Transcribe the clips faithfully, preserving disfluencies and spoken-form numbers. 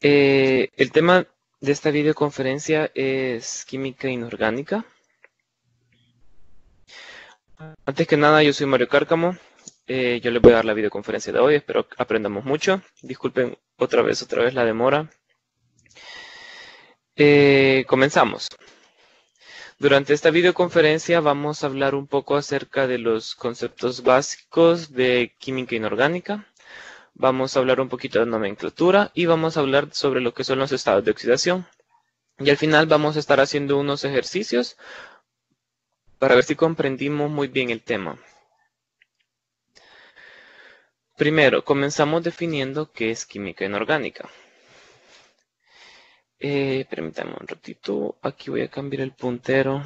Eh, el tema de esta videoconferencia es química inorgánica. Antes que nada, yo soy Mario Cárcamo. Eh, yo les voy a dar la videoconferencia de hoy. Espero que aprendamos mucho. Disculpen otra vez, otra vez la demora. Eh, comenzamos. Durante esta videoconferencia vamos a hablar un poco acerca de los conceptos básicos de química inorgánica. Vamos a hablar un poquito de nomenclatura y vamos a hablar sobre lo que son los estados de oxidación. Y al final vamos a estar haciendo unos ejercicios para ver si comprendimos muy bien el tema. Primero, comenzamos definiendo qué es química inorgánica. Eh, permítanme un ratito, aquí voy a cambiar el puntero.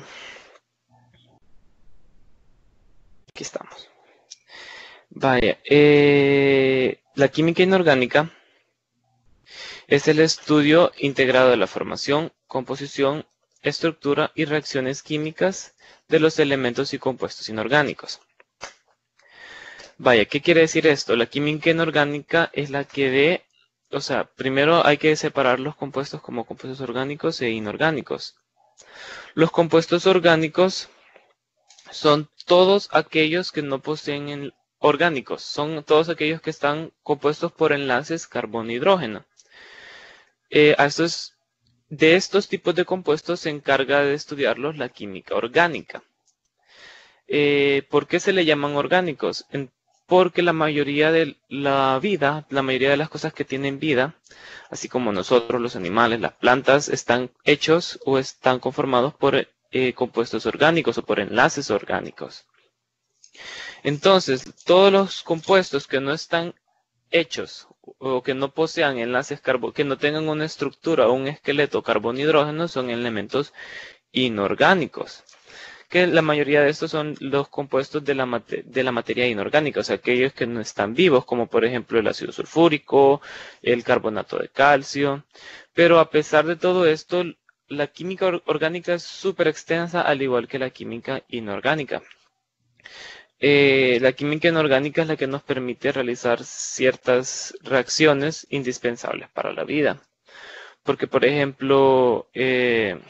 Aquí estamos. Vaya, eh, la química inorgánica es el estudio integrado de la formación, composición, estructura y reacciones químicas de los elementos y compuestos inorgánicos. Vaya, ¿qué quiere decir esto? La química inorgánica es la que ve, o sea, primero hay que separar los compuestos como compuestos orgánicos e inorgánicos. Los compuestos orgánicos son todos aquellos que no poseen orgánicos, son todos aquellos que están compuestos por enlaces carbono-hidrógeno. Eh, a estos, de estos tipos de compuestos se encarga de estudiarlos la química orgánica. Eh, ¿Por qué se le llaman orgánicos? En, porque la mayoría de la vida, la mayoría de las cosas que tienen vida, así como nosotros, los animales, las plantas, están hechos o están conformados por eh, compuestos orgánicos o por enlaces orgánicos. Entonces, todos los compuestos que no están hechos o que no posean enlaces carbo, que no tengan una estructura o un esqueleto carbono-hidrógeno son elementos inorgánicos. Que la mayoría de estos son los compuestos de la, de la materia inorgánica, o sea, aquellos que no están vivos, como por ejemplo el ácido sulfúrico, el carbonato de calcio. Pero a pesar de todo esto, la química orgánica es súper extensa, al igual que la química inorgánica. Eh, la química inorgánica es la que nos permite realizar ciertas reacciones indispensables para la vida. Porque, por ejemplo, eh,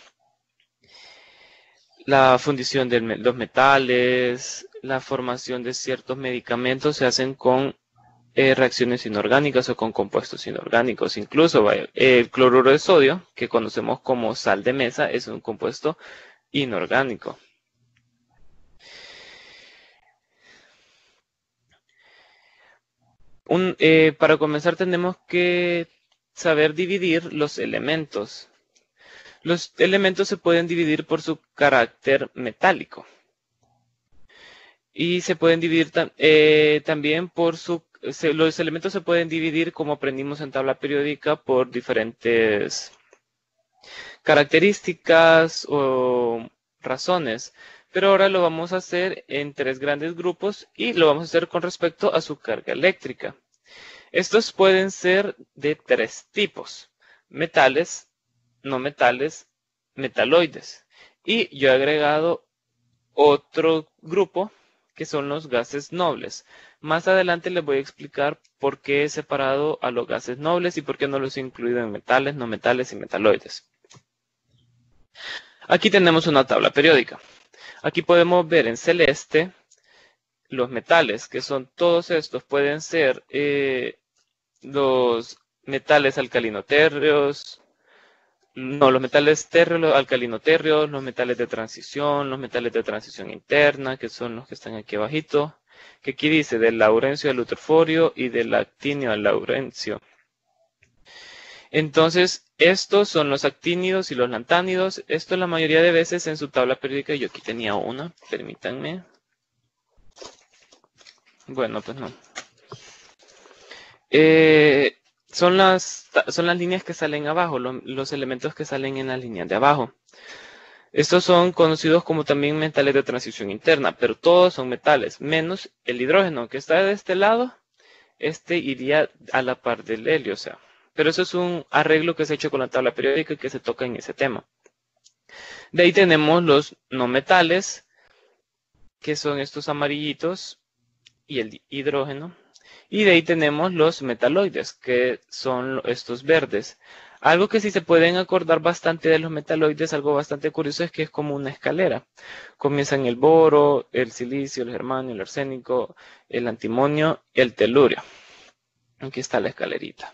la fundición de los metales, la formación de ciertos medicamentos se hacen con eh, reacciones inorgánicas o con compuestos inorgánicos. Incluso vaya, el cloruro de sodio, que conocemos como sal de mesa, es un compuesto inorgánico. Un, eh, para comenzar tenemos que saber dividir los elementos. Los elementos se pueden dividir por su carácter metálico. Y se pueden dividir eh, también por su... Se, los elementos se pueden dividir, como aprendimos en tabla periódica, por diferentes características o razones. Pero ahora lo vamos a hacer en tres grandes grupos y lo vamos a hacer con respecto a su carga eléctrica. Estos pueden ser de tres tipos: metales, no metales, metaloides. Y yo he agregado otro grupo que son los gases nobles. Más adelante les voy a explicar por qué he separado a los gases nobles y por qué no los he incluido en metales, no metales y metaloides. Aquí tenemos una tabla periódica. Aquí podemos ver en celeste los metales, que son todos estos. Pueden ser eh, los metales alcalinotérreos, no, los metales térreos, alcalinotérreos, los metales de transición, los metales de transición interna, que son los que están aquí abajito, que aquí dice del laurencio al luteforio y del actinio al laurencio. Entonces, estos son los actínidos y los lantánidos. Esto la mayoría de veces en su tabla periódica, yo aquí tenía una, permítanme. Bueno, pues no. Eh, son, las, son las líneas que salen abajo, los, los elementos que salen en las líneas de abajo. Estos son conocidos como también metales de transición interna, pero todos son metales, menos el hidrógeno que está de este lado. Este iría a la par del helio, o sea. Pero eso es un arreglo que se ha hecho con la tabla periódica y que se toca en ese tema. De ahí tenemos los no metales, que son estos amarillitos, y el hidrógeno. Y de ahí tenemos los metaloides, que son estos verdes. Algo que sí se pueden acordar bastante de los metaloides, algo bastante curioso, es que es como una escalera. Comienzan el boro, el silicio, el germanio, el arsénico, el antimonio y el telurio. Aquí está la escalerita.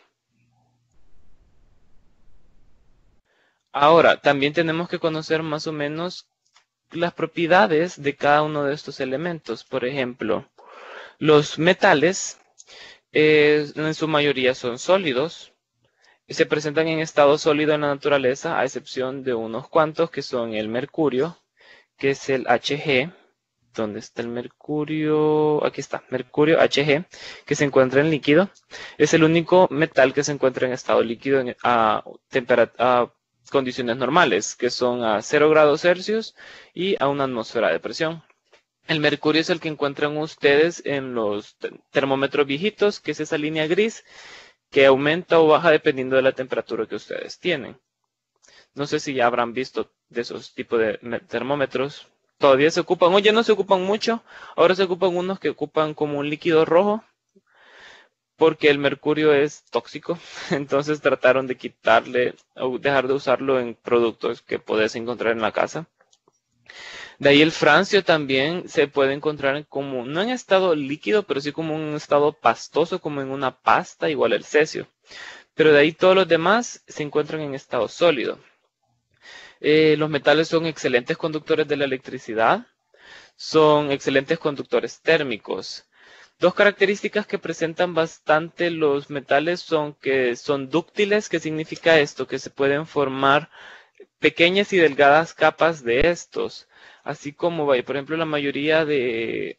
Ahora, también tenemos que conocer más o menos las propiedades de cada uno de estos elementos. Por ejemplo, los metales eh, en su mayoría son sólidos. Se presentan en estado sólido en la naturaleza, a excepción de unos cuantos que son el mercurio, que es el Hg. ¿Dónde está el mercurio? Aquí está, mercurio Hg, que se encuentra en líquido. Es el único metal que se encuentra en estado líquido en- a, tempera- a condiciones normales, que son a cero grados Celsius y a una atmósfera de presión. El mercurio es el que encuentran ustedes en los te- termómetros viejitos, que es esa línea gris, que aumenta o baja dependiendo de la temperatura que ustedes tienen. No sé si ya habrán visto de esos tipos de me- termómetros. Todavía se ocupan, o ya no se ocupan mucho, ahora se ocupan unos que ocupan como un líquido rojo, porque el mercurio es tóxico, entonces trataron de quitarle o dejar de usarlo en productos que podés encontrar en la casa. De ahí el francio también se puede encontrar como, no en estado líquido, pero sí como en un estado pastoso, como en una pasta, igual el cesio. Pero de ahí todos los demás se encuentran en estado sólido. Eh, los metales son excelentes conductores de la electricidad, son excelentes conductores térmicos. Dos características que presentan bastante los metales son que son dúctiles. ¿Qué significa esto? Que se pueden formar pequeñas y delgadas capas de estos, así como, vaya, por ejemplo, la mayoría de,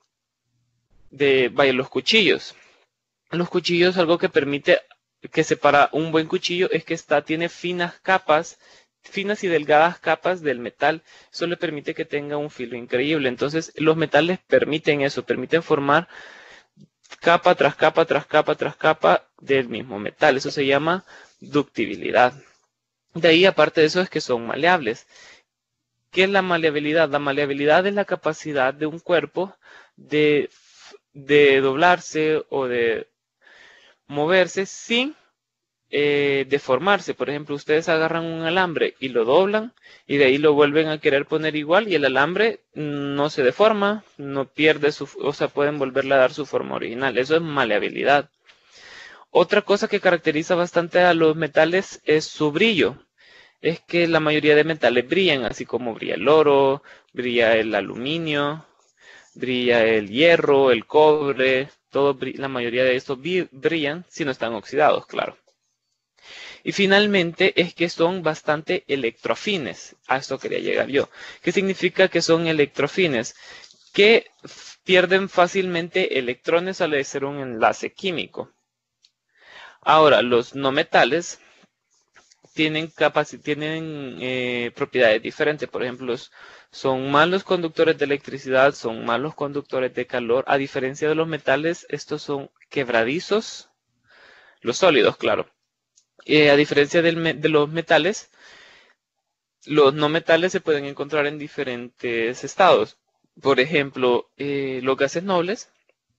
de vaya, los cuchillos. Los cuchillos, algo que permite que separa un buen cuchillo es que está, tiene finas capas, finas y delgadas capas del metal. Eso le permite que tenga un filo increíble. Entonces, los metales permiten eso, permiten formar capa tras capa, tras capa, tras capa del mismo metal. Eso se llama ductibilidad. De ahí, aparte de eso, es que son maleables. ¿Qué es la maleabilidad? La maleabilidad es la capacidad de un cuerpo de, de doblarse o de moverse sin eh, deformarse. Por ejemplo, ustedes agarran un alambre y lo doblan y de ahí lo vuelven a querer poner igual y el alambre no se deforma, no pierde su, o sea, pueden volverle a dar su forma original. Eso es maleabilidad. Otra cosa que caracteriza bastante a los metales es su brillo. Es que la mayoría de metales brillan, así como brilla el oro, brilla el aluminio, brilla el hierro, el cobre, todo, la mayoría de estos brillan si no están oxidados, claro. Y finalmente es que son bastante electroafines. A esto quería llegar yo. ¿Qué significa que son electroafines? Que pierden fácilmente electrones al hacer un enlace químico. Ahora, los no metales tienen, tienen eh, propiedades diferentes. Por ejemplo, son malos conductores de electricidad, son malos conductores de calor. A diferencia de los metales, estos son quebradizos. Los sólidos, claro. Eh, a diferencia del, de los metales, los no metales se pueden encontrar en diferentes estados. Por ejemplo, eh, los gases nobles,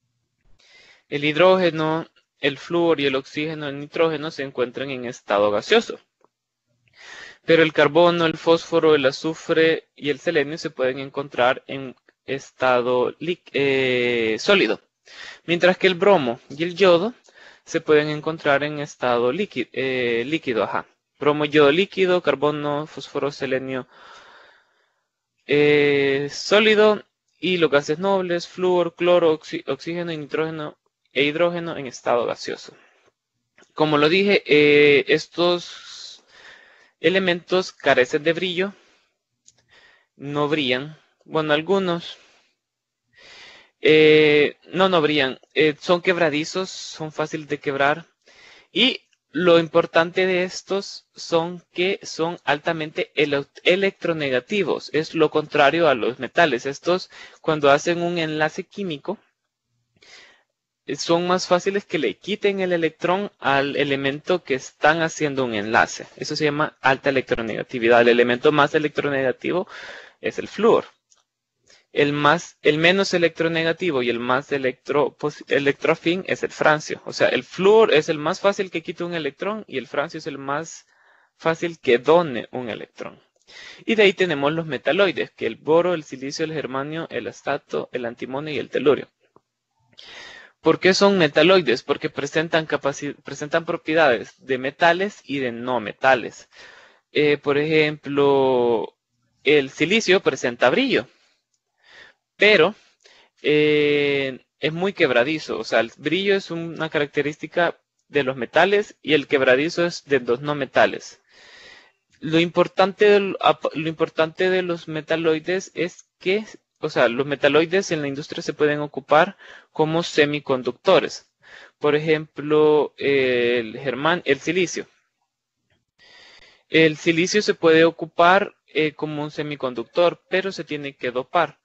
el hidrógeno, el flúor y el oxígeno, el nitrógeno se encuentran en estado gaseoso. Pero el carbono, el fósforo, el azufre y el selenio se pueden encontrar en estado eh, sólido. Mientras que el bromo y el yodo se pueden encontrar en estado líquido, eh, líquido, ajá. Bromo, yodo líquido, carbono, fósforo, selenio eh, sólido y los gases nobles, flúor, cloro, oxi oxígeno y nitrógeno e hidrógeno en estado gaseoso. Como lo dije, eh, estos elementos carecen de brillo, no brillan. Bueno, algunos eh, no, no brillan. Eh, son quebradizos, son fáciles de quebrar. Y lo importante de estos son que son altamente ele electronegativos. Es lo contrario a los metales. Estos, cuando hacen un enlace químico, son más fáciles que le quiten el electrón al elemento que están haciendo un enlace. Eso se llama alta electronegatividad. El elemento más electronegativo es el flúor. el, más, el menos electronegativo y el más electro, electroafín es el francio. O sea, el flúor es el más fácil que quite un electrón y el francio es el más fácil que done un electrón. Y de ahí tenemos los metaloides, que el boro, el silicio, el germanio, el astato, el antimonio y el telurio. ¿Por qué son metaloides? Porque presentan, presentan propiedades de metales y de no metales. Eh, por ejemplo, el silicio presenta brillo, pero eh, es muy quebradizo. O sea, el brillo es una característica de los metales y el quebradizo es de los no metales. Lo importante, de, lo importante de los metaloides es que, o sea, los metaloides en la industria se pueden ocupar como semiconductores. Por ejemplo, el germán, el silicio. El silicio se puede ocupar eh, como un semiconductor, pero se tiene que dopar.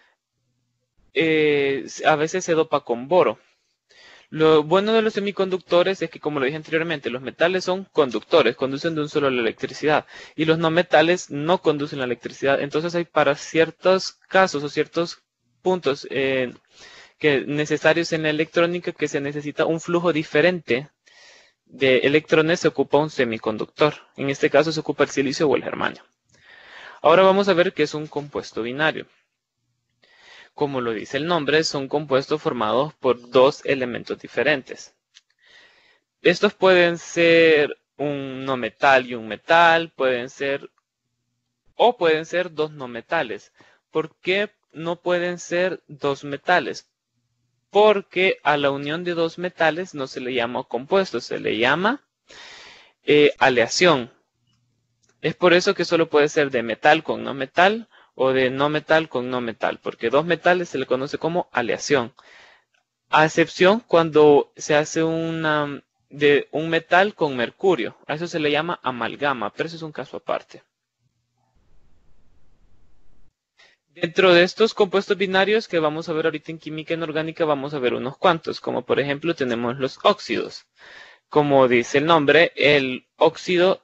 Eh, a veces se dopa con boro. Lo bueno de los semiconductores es que, como lo dije anteriormente, los metales son conductores, conducen de un solo la electricidad, y los no metales no conducen la electricidad. Entonces hay para ciertos casos o ciertos puntos eh, que necesarios en la electrónica que se necesita un flujo diferente de electrones, se ocupa un semiconductor. En este caso se ocupa el silicio o el germanio. Ahora vamos a ver qué es un compuesto binario. Como lo dice el nombre, son compuestos formados por dos elementos diferentes. Estos pueden ser un no metal y un metal, pueden ser, o pueden ser dos no metales. ¿Por qué no pueden ser dos metales? Porque a la unión de dos metales no se le llama compuesto, se le llama eh, aleación. Es por eso que solo puede ser de metal con no metal, o de no metal con no metal, porque dos metales se le conoce como aleación. A excepción cuando se hace una, de un metal con mercurio. A eso se le llama amalgama, pero eso es un caso aparte. Dentro de estos compuestos binarios que vamos a ver ahorita en química inorgánica, vamos a ver unos cuantos, como por ejemplo tenemos los óxidos. Como dice el nombre, el óxido...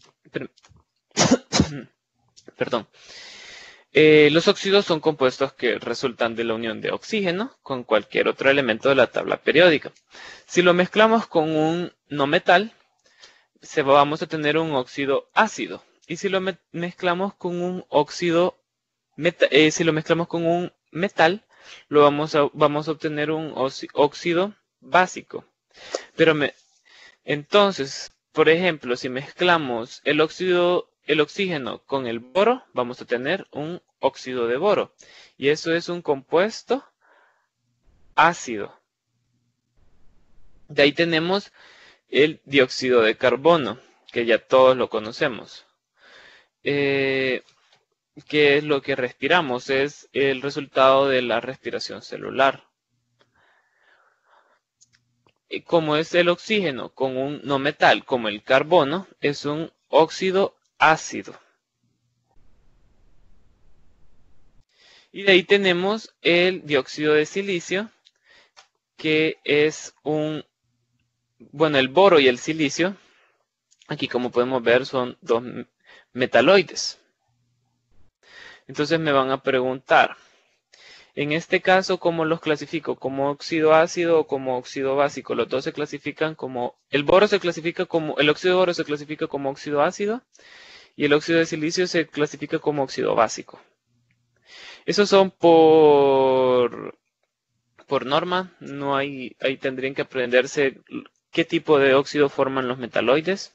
Perdón. Eh, los óxidos son compuestos que resultan de la unión de oxígeno con cualquier otro elemento de la tabla periódica. Si lo mezclamos con un no metal, se va, vamos a tener un óxido ácido. Y si lo me mezclamos con un óxido, eh, si lo mezclamos con un metal, lo vamos a, vamos a obtener un óxido básico. Pero me, entonces, por ejemplo, si mezclamos el óxido el oxígeno con el boro, vamos a tener un óxido de boro. Y eso es un compuesto ácido. De ahí tenemos el dióxido de carbono, que ya todos lo conocemos. Eh, ¿Qué es lo que respiramos? Es el resultado de la respiración celular. Como es el oxígeno con un no metal como el carbono, es un óxido ácido. Y de ahí tenemos el dióxido de silicio, que es un, bueno, el boro y el silicio, aquí como podemos ver son dos metaloides. Entonces me van a preguntar, en este caso, ¿cómo los clasifico? ¿Como óxido ácido o como óxido básico? Los dos se clasifican como, el boro se clasifica como, el óxido de boro se clasifica como óxido ácido, y el óxido de silicio se clasifica como óxido básico. Esos son por, por norma, no hay, ahí tendrían que aprenderse qué tipo de óxido forman los metaloides.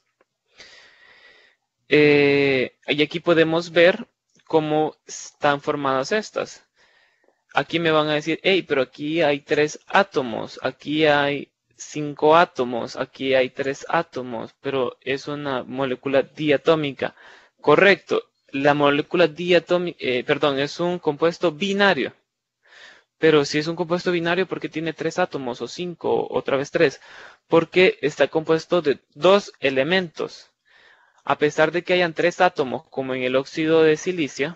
Eh, y aquí podemos ver cómo están formadas estas. Aquí me van a decir, hey, pero aquí hay tres átomos, aquí hay cinco átomos, aquí hay tres átomos, pero es una molécula diatómica. Correcto, la molécula diatómica, eh, perdón, es un compuesto binario. Pero si es un compuesto binario, ¿por qué tiene tres átomos o cinco, otra vez tres? Porque está compuesto de dos elementos. A pesar de que hayan tres átomos, como en el óxido de silicio,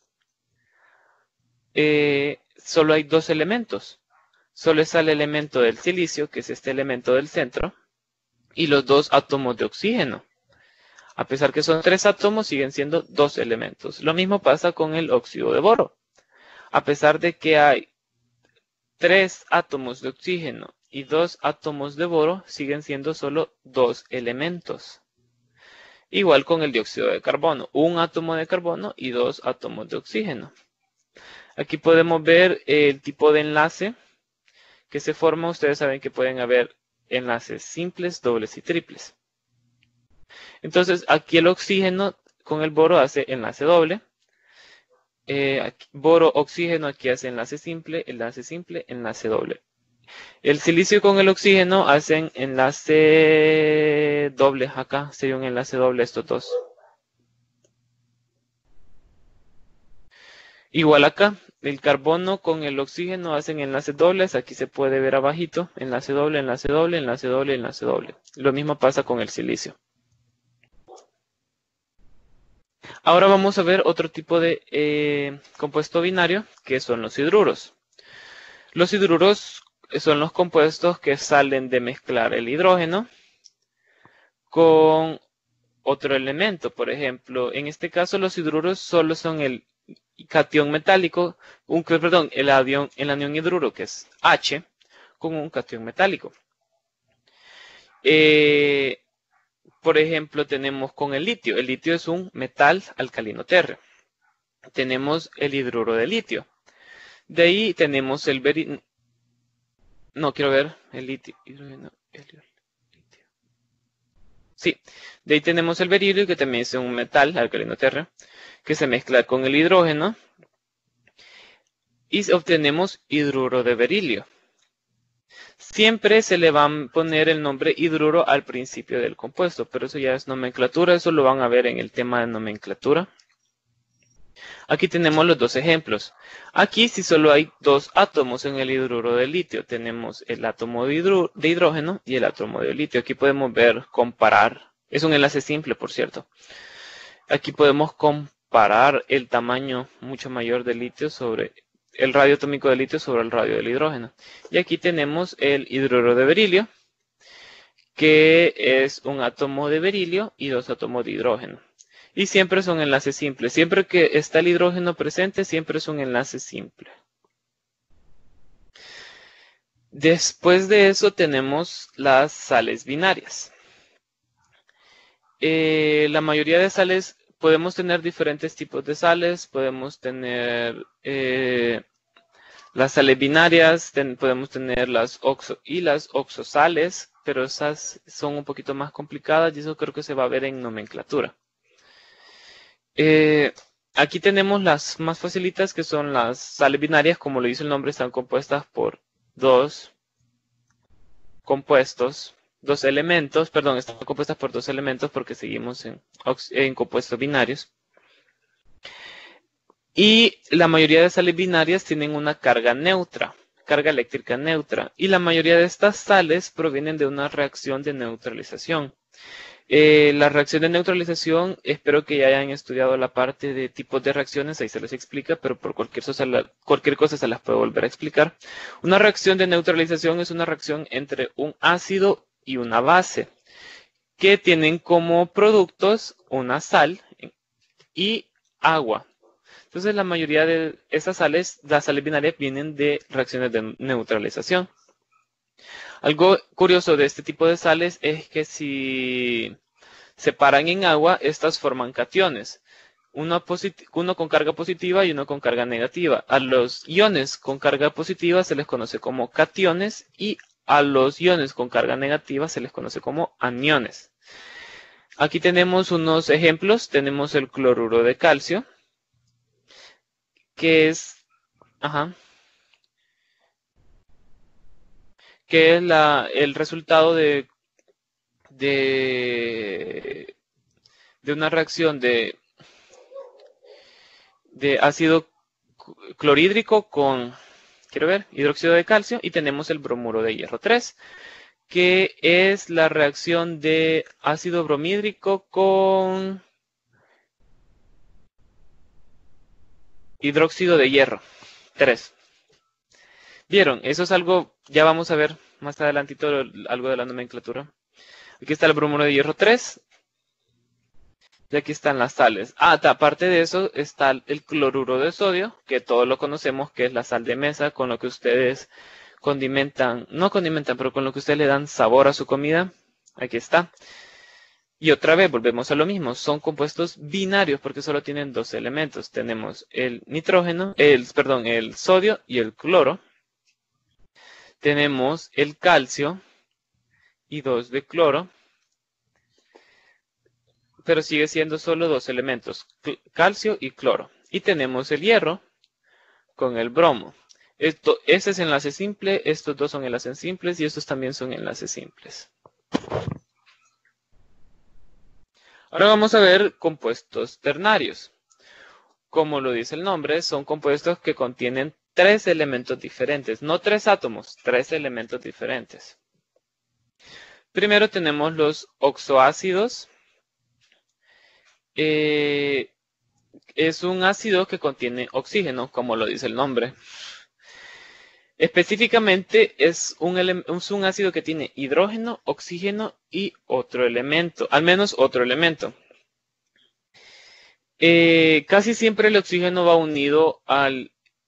eh, solo hay dos elementos. Solo está el elemento del silicio, que es este elemento del centro, y los dos átomos de oxígeno. A pesar que son tres átomos, siguen siendo dos elementos. Lo mismo pasa con el óxido de boro. a pesar de que hay tres átomos de oxígeno y dos átomos de boro, siguen siendo solo dos elementos. Igual con el dióxido de carbono, un átomo de carbono y dos átomos de oxígeno. Aquí podemos ver el tipo de enlace que se forma. Ustedes saben que pueden haber enlaces simples, dobles y triples. Entonces aquí el oxígeno con el boro hace enlace doble. Eh, aquí, boro, oxígeno, aquí hace enlace simple, enlace simple, enlace doble. El silicio con el oxígeno hacen enlace doble. Acá sería un enlace doble estos dos. Igual acá, el carbono con el oxígeno hacen enlaces dobles. Aquí se puede ver abajito, enlace doble, enlace doble, enlace doble, enlace doble. Lo mismo pasa con el silicio. Ahora vamos a ver otro tipo de eh, compuesto binario, que son los hidruros. Los hidruros son los compuestos que salen de mezclar el hidrógeno con otro elemento. Por ejemplo, en este caso los hidruros solo son el catión metálico, un, perdón, el anión, el anión hidruro, que es H, con un catión metálico. Eh, por ejemplo, tenemos con el litio. El litio es un metal alcalino térreo. Tenemos el hidruro de litio. De ahí tenemos el berilio. No, quiero ver el litio. Hidrógeno, helio, litio. Sí, de ahí tenemos el berilio, que también es un metal alcalino térreo, que se mezcla con el hidrógeno y obtenemos hidruro de berilio. Siempre se le va a poner el nombre hidruro al principio del compuesto, pero eso ya es nomenclatura, eso lo van a ver en el tema de nomenclatura. Aquí tenemos los dos ejemplos. Aquí sí solo hay dos átomos en el hidruro de litio. Tenemos el átomo de, hidro, de hidrógeno y el átomo de litio. Aquí podemos ver, comparar. Es un enlace simple, por cierto. Aquí podemos comparar el tamaño mucho mayor del litio sobre el radio atómico del litio sobre el radio del hidrógeno. Y aquí tenemos el hidruro de berilio, que es un átomo de berilio y dos átomos de hidrógeno. Y siempre son enlaces simples. Siempre que está el hidrógeno presente, siempre es un enlace simple. Después de eso tenemos las sales binarias. Eh, la mayoría de sales, podemos tener diferentes tipos de sales. Podemos tener eh, las sales binarias, ten, podemos tener las oxo y las oxosales, pero esas son un poquito más complicadas y eso creo que se va a ver en nomenclatura. Eh, aquí tenemos las más facilitas, que son las sales binarias. Como lo dice el nombre, están compuestas por dos compuestos, dos elementos, perdón, están compuestas por dos elementos porque seguimos en, en compuestos binarios. Y la mayoría de sales binarias tienen una carga neutra, carga eléctrica neutra. Y la mayoría de estas sales provienen de una reacción de neutralización. Eh, la reacción de neutralización, espero que ya hayan estudiado la parte de tipos de reacciones, ahí se les explica, pero por cualquier cosa, cualquier cosa se las puedo volver a explicar. Una reacción de neutralización es una reacción entre un ácido y una base, que tienen como productos una sal y agua. Entonces la mayoría de esas sales, las sales binarias, vienen de reacciones de neutralización. Algo curioso de este tipo de sales es que si se paran en agua, estas forman cationes. Uno, uno con carga positiva y uno con carga negativa. A los iones con carga positiva se les conoce como cationes y a los iones con carga negativa se les conoce como aniones. Aquí tenemos unos ejemplos. Tenemos el cloruro de calcio, que es... Ajá. que es la, el resultado de, de, de una reacción de, de ácido clorhídrico con, quiero ver, hidróxido de calcio, y tenemos el bromuro de hierro tres, que es la reacción de ácido bromídrico con hidróxido de hierro tres. ¿Vieron? Eso es algo, ya vamos a ver más adelantito algo de la nomenclatura. Aquí está el bromuro de hierro tres. Y aquí están las sales. Ah, aparte de eso está el cloruro de sodio, que todos lo conocemos, que es la sal de mesa, con lo que ustedes condimentan, no condimentan, pero con lo que ustedes le dan sabor a su comida. Aquí está. Y otra vez volvemos a lo mismo, son compuestos binarios porque solo tienen dos elementos. Tenemos el nitrógeno, el, perdón, el sodio y el cloro. Tenemos el calcio y dos de cloro. Pero sigue siendo solo dos elementos, calcio y cloro. Y tenemos el hierro con el bromo. Esto, este es enlace simple, estos dos son enlaces simples y estos también son enlaces simples. Ahora vamos a ver compuestos ternarios. Como lo dice el nombre, son compuestos que contienen tres elementos diferentes, no tres átomos, tres elementos diferentes. Primero tenemos los oxoácidos. Eh, es un ácido que contiene oxígeno, como lo dice el nombre. Específicamente es un, es un ácido que tiene hidrógeno, oxígeno y otro elemento, al menos otro elemento. Eh, casi siempre el oxígeno va unido al...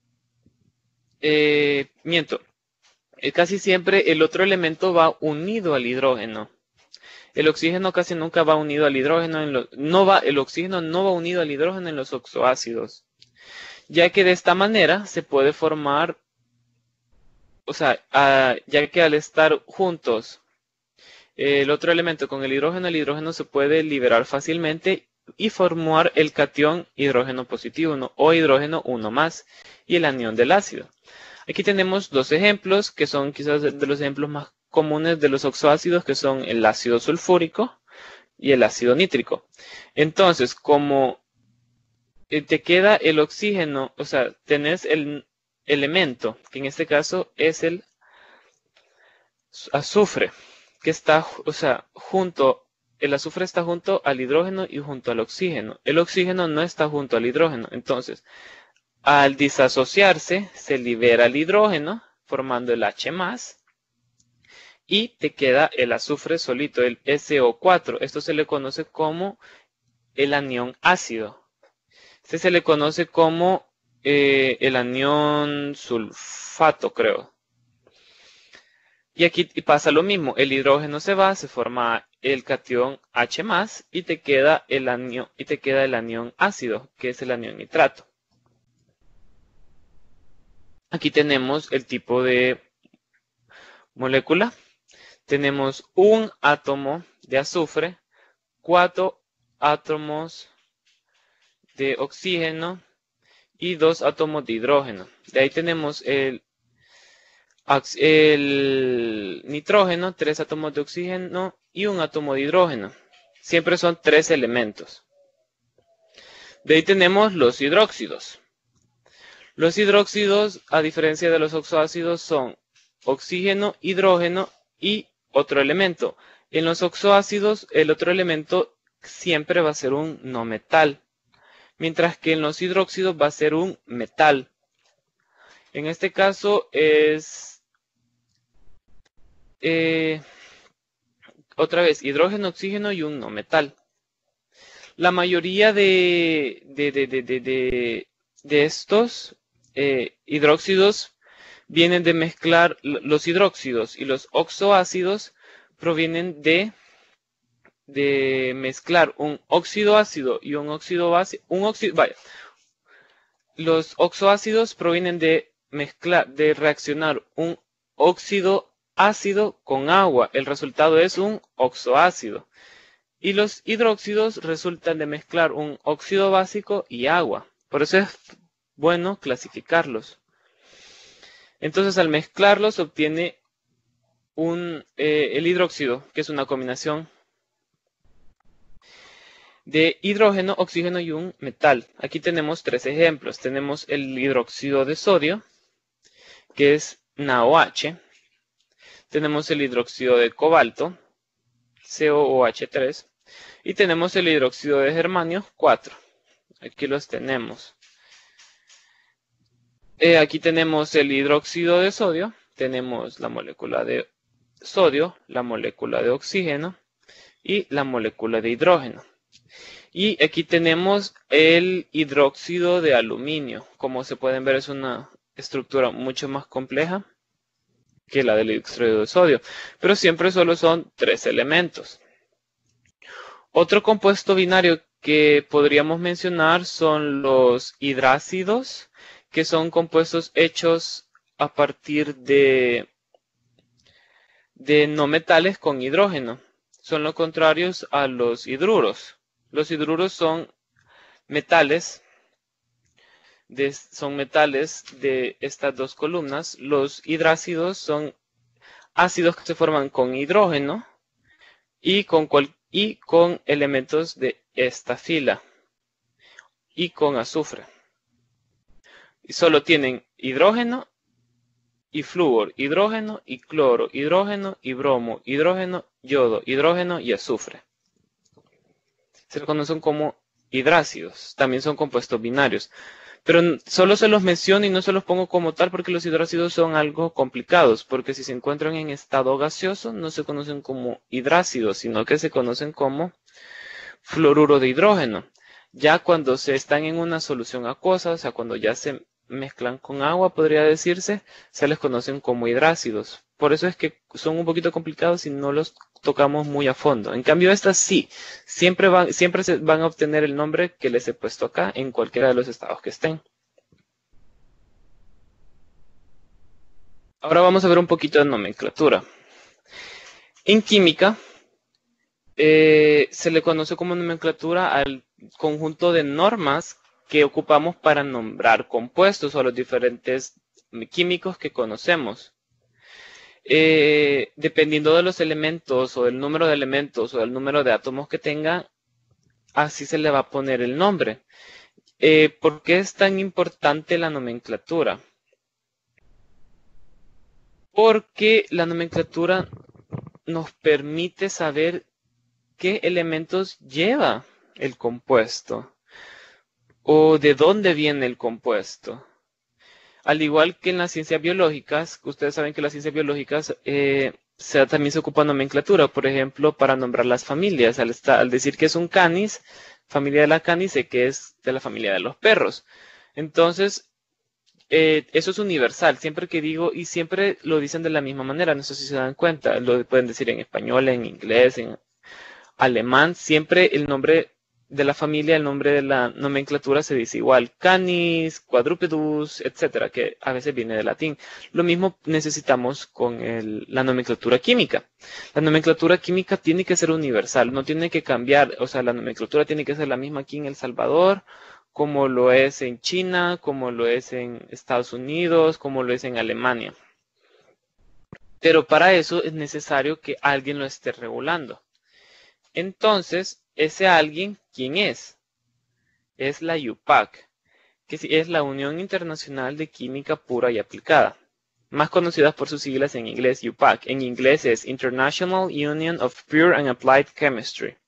Eh, miento, eh, casi siempre el otro elemento va unido al hidrógeno. El oxígeno casi nunca va unido al hidrógeno, en lo, no va, el oxígeno no va unido al hidrógeno en los oxoácidos, ya que de esta manera se puede formar, o sea, a, ya que al estar juntos eh, el otro elemento con el hidrógeno, el hidrógeno se puede liberar fácilmente y formar el catión hidrógeno positivo uno, o hidrógeno uno más y el anión del ácido. Aquí tenemos dos ejemplos que son quizás de los ejemplos más comunes de los oxoácidos, que son el ácido sulfúrico y el ácido nítrico. Entonces, como te queda el oxígeno, o sea, tenés el elemento, que en este caso es el azufre, que está, o sea, junto, el azufre está junto al hidrógeno y junto al oxígeno. El oxígeno no está junto al hidrógeno. Entonces, al disasociarse, se libera el hidrógeno, formando el H más, y te queda el azufre solito, el S O cuatro. Esto se le conoce como el anión ácido. Este se le conoce como eh, el anión sulfato, creo. Y aquí pasa lo mismo, el hidrógeno se va, se forma el catión H más, y te queda el anión, y te queda el anión ácido, que es el anión nitrato. Aquí tenemos el tipo de molécula. Tenemos un átomo de azufre, cuatro átomos de oxígeno y dos átomos de hidrógeno. De ahí tenemos el, el nitrógeno, tres átomos de oxígeno y un átomo de hidrógeno. Siempre son tres elementos. De ahí tenemos los hidróxidos. Los hidróxidos, a diferencia de los oxoácidos, son oxígeno, hidrógeno y otro elemento. En los oxoácidos, el otro elemento siempre va a ser un no metal, mientras que en los hidróxidos va a ser un metal. En este caso es, eh, otra vez, hidrógeno, oxígeno y un no metal. La mayoría de, de, de, de, de, de, de estos eh, hidróxidos vienen de mezclar, los hidróxidos y los oxoácidos provienen de, de mezclar un óxido ácido y un óxido base, un óxido, vaya, los oxoácidos provienen de mezclar, de reaccionar un óxido ácido con agua. El resultado es un oxoácido. Y los hidróxidos resultan de mezclar un óxido básico y agua. Por eso es bueno clasificarlos. Entonces, al mezclarlos se obtiene un, eh, el hidróxido, que es una combinación de hidrógeno, oxígeno y un metal. Aquí tenemos tres ejemplos. Tenemos el hidróxido de sodio, que es NaOH. Tenemos el hidróxido de cobalto, C O O H tres. Y tenemos el hidróxido de germanio, cuatro. Aquí los tenemos. Eh, aquí tenemos el hidróxido de sodio, tenemos la molécula de sodio, la molécula de oxígeno y la molécula de hidrógeno. Y aquí tenemos el hidróxido de aluminio. Como se pueden ver, es una estructura mucho más compleja que la del hidróxido de sodio, pero siempre solo son tres elementos. Otro compuesto binario que podríamos mencionar son los hidrácidos, que son compuestos hechos a partir de, de no metales con hidrógeno. Son los contrarios a los hidruros. Los hidruros son metales de, son metales de estas dos columnas. Los hidrácidos son ácidos que se forman con hidrógeno y con, cual, y con elementos de esta fila y con azufre. Y solo tienen hidrógeno y flúor, hidrógeno y cloro, hidrógeno y bromo, hidrógeno, yodo, hidrógeno y azufre. Se los conocen como hidrácidos. También son compuestos binarios. Pero solo se los menciono y no se los pongo como tal porque los hidrácidos son algo complicados. Porque si se encuentran en estado gaseoso no se conocen como hidrácidos, sino que se conocen como fluoruro de hidrógeno. Ya cuando se están en una solución acuosa, o sea, cuando ya se mezclan con agua, podría decirse, se les conocen como hidrácidos. Por eso es que son un poquito complicados y no los tocamos muy a fondo. En cambio, estas sí, siempre van, siempre se van a obtener el nombre que les he puesto acá en cualquiera de los estados que estén. Ahora vamos a ver un poquito de nomenclatura. En química, eh, se le conoce como nomenclatura al conjunto de normas que ocupamos para nombrar compuestos o los diferentes químicos que conocemos. Eh, dependiendo de los elementos o del número de elementos o del número de átomos que tenga, así se le va a poner el nombre. Eh, ¿Por qué es tan importante la nomenclatura? Porque la nomenclatura nos permite saber qué elementos lleva el compuesto o de dónde viene el compuesto. Al igual que en las ciencias biológicas, ustedes saben que las ciencias biológicas eh, se, también se ocupa nomenclatura, por ejemplo, para nombrar las familias. Al, estar, al decir que es un canis, familia de la canis, sé que es de la familia de los perros. Entonces, eh, eso es universal. Siempre que digo, y siempre lo dicen de la misma manera, no sé si se dan cuenta, lo pueden decir en español, en inglés, en alemán, siempre el nombre de la familia, el nombre de la nomenclatura se dice igual, canis, quadrupedus, etcétera, que a veces viene del latín. Lo mismo necesitamos con el, la nomenclatura química. La nomenclatura química tiene que ser universal, no tiene que cambiar, o sea, la nomenclatura tiene que ser la misma aquí en El Salvador, como lo es en China, como lo es en Estados Unidos, como lo es en Alemania. Pero para eso es necesario que alguien lo esté regulando. Entonces, ese alguien, ¿quién es? Es la U P A C, que es la Unión Internacional de Química Pura y Aplicada, más conocida por sus siglas en inglés U P A C. En inglés es International Union of Pure and Applied Chemistry.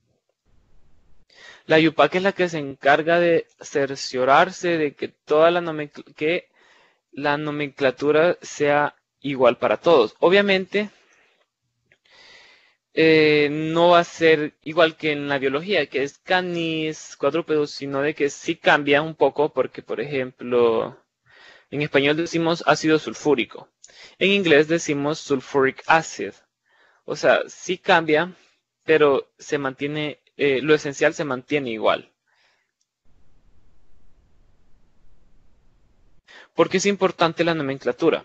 La U P A C es la que se encarga de cerciorarse de que toda la, nomencl que la nomenclatura sea igual para todos. Obviamente, Eh, no va a ser igual que en la biología, que es canis, cuadrúpedos, sino de que sí cambia un poco porque, por ejemplo, en español decimos ácido sulfúrico. En inglés decimos sulfuric acid. O sea, sí cambia, pero se mantiene, eh, lo esencial se mantiene igual. ¿Por qué es importante la nomenclatura?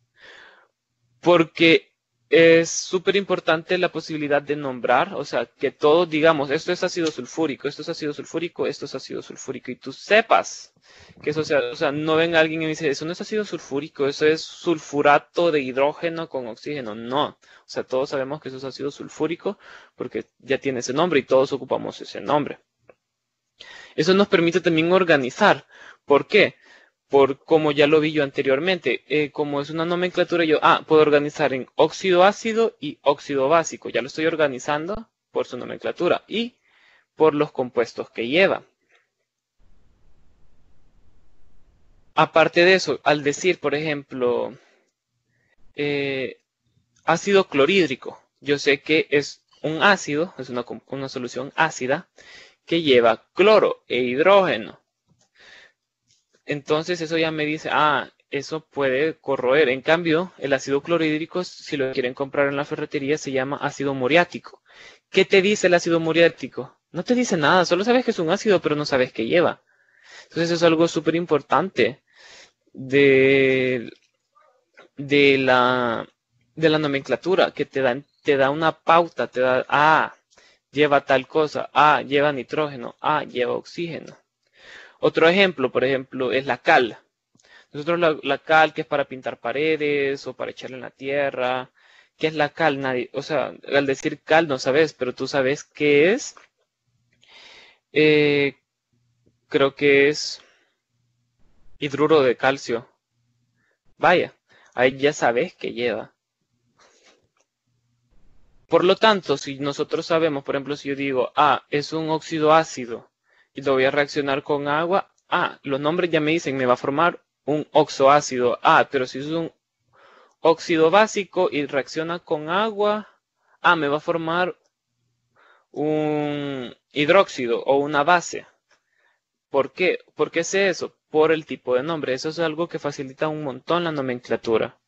Porque es súper importante la posibilidad de nombrar, o sea, que todos digamos, esto es ácido sulfúrico, esto es ácido sulfúrico, esto es ácido sulfúrico, y tú sepas que eso sea, o sea, no venga alguien y me dice, eso no es ácido sulfúrico, eso es sulfurato de hidrógeno con oxígeno, no. O sea, todos sabemos que eso es ácido sulfúrico porque ya tiene ese nombre y todos ocupamos ese nombre. Eso nos permite también organizar. ¿Por qué? Por como ya lo vi yo anteriormente, eh, como es una nomenclatura, yo ah, puedo organizar en óxido ácido y óxido básico. Ya lo estoy organizando por su nomenclatura y por los compuestos que lleva. Aparte de eso, al decir, por ejemplo, eh, ácido clorhídrico, yo sé que es un ácido, es una, una solución ácida, que lleva cloro e hidrógeno. Entonces eso ya me dice, ah, eso puede corroer. En cambio, el ácido clorhídrico, si lo quieren comprar en la ferretería, se llama ácido muriático. ¿Qué te dice el ácido muriático? No te dice nada, solo sabes que es un ácido, pero no sabes qué lleva. Entonces eso es algo súper importante de, de, la, de la nomenclatura, que te da, te da una pauta, te da, ah, lleva tal cosa, ah, lleva nitrógeno, ah, lleva oxígeno. Otro ejemplo, por ejemplo, es la cal. Nosotros la, la cal que es para pintar paredes o para echarle en la tierra. ¿Qué es la cal? Nadie, o sea, al decir cal no sabes, pero tú sabes qué es. Eh, creo que es hidruro de calcio. Vaya, ahí ya sabes qué lleva. Por lo tanto, si nosotros sabemos, por ejemplo, si yo digo, ah, es un óxido ácido y lo voy a reaccionar con agua, ah, los nombres ya me dicen, me va a formar un oxoácido. Ah, pero si es un óxido básico y reacciona con agua, ah, me va a formar un hidróxido o una base. ¿Por qué? ¿Por qué sé eso? Por el tipo de nombre. Eso es algo que facilita un montón la nomenclatura.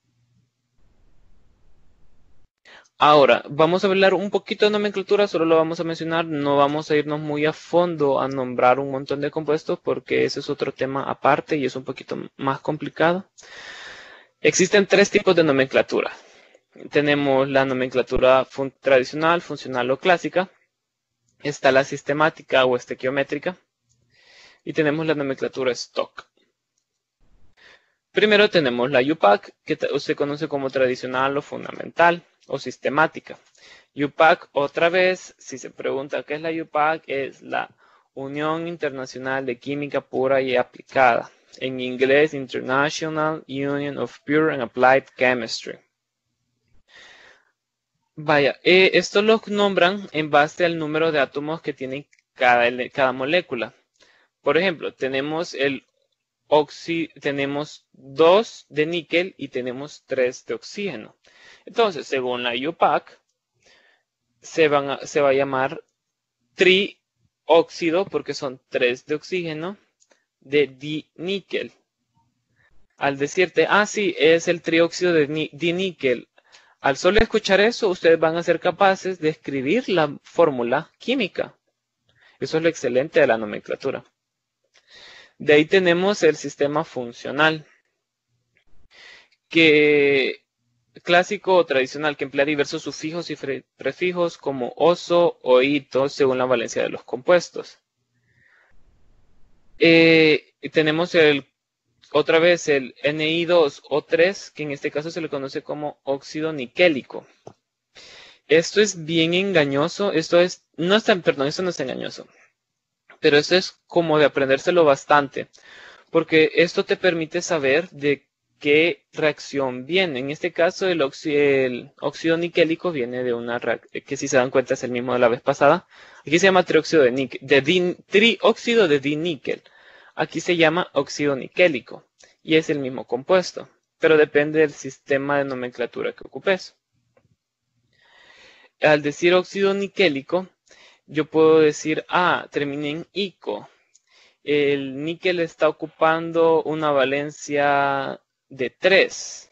Ahora, vamos a hablar un poquito de nomenclatura, solo lo vamos a mencionar, no vamos a irnos muy a fondo a nombrar un montón de compuestos porque ese es otro tema aparte y es un poquito más complicado. Existen tres tipos de nomenclatura. Tenemos la nomenclatura fun- tradicional, funcional o clásica. Está la sistemática o estequiométrica. Y tenemos la nomenclatura stock. Primero tenemos la U P A C, que se conoce como tradicional o fundamental o sistemática. U P A C, otra vez, si se pregunta qué es la U P A C, es la Unión Internacional de Química Pura y Aplicada. En inglés, International Union of Pure and Applied Chemistry. Vaya, eh, estos los nombran en base al número de átomos que tiene cada, cada molécula. Por ejemplo, tenemos el Oxi, tenemos dos de níquel y tenemos tres de oxígeno. Entonces, según la U P A C, se, van a, se va a llamar trióxido porque son tres de oxígeno de diníquel. Al decirte, ah, sí, es el trióxido de diníquel, al solo escuchar eso, ustedes van a ser capaces de escribir la fórmula química. Eso es lo excelente de la nomenclatura. De ahí tenemos el sistema funcional, que clásico o tradicional, que emplea diversos sufijos y prefijos como oso o ito según la valencia de los compuestos. Eh, tenemos el, otra vez el N I dos O tres, que en este caso se le conoce como óxido niquélico. Esto es bien engañoso, esto es, no es tan, perdón, esto no es engañoso, pero esto es como de aprendérselo bastante, porque esto te permite saber de qué reacción viene. En este caso, el, el óxido niquélico viene de una reacción, que si se dan cuenta es el mismo de la vez pasada. Aquí se llama trióxido de, níquel, de di, trióxido de diníquel. Aquí se llama óxido niquélico y es el mismo compuesto, pero depende del sistema de nomenclatura que ocupes. Al decir óxido niquélico, yo puedo decir, ah, terminé en ico. El níquel está ocupando una valencia de tres.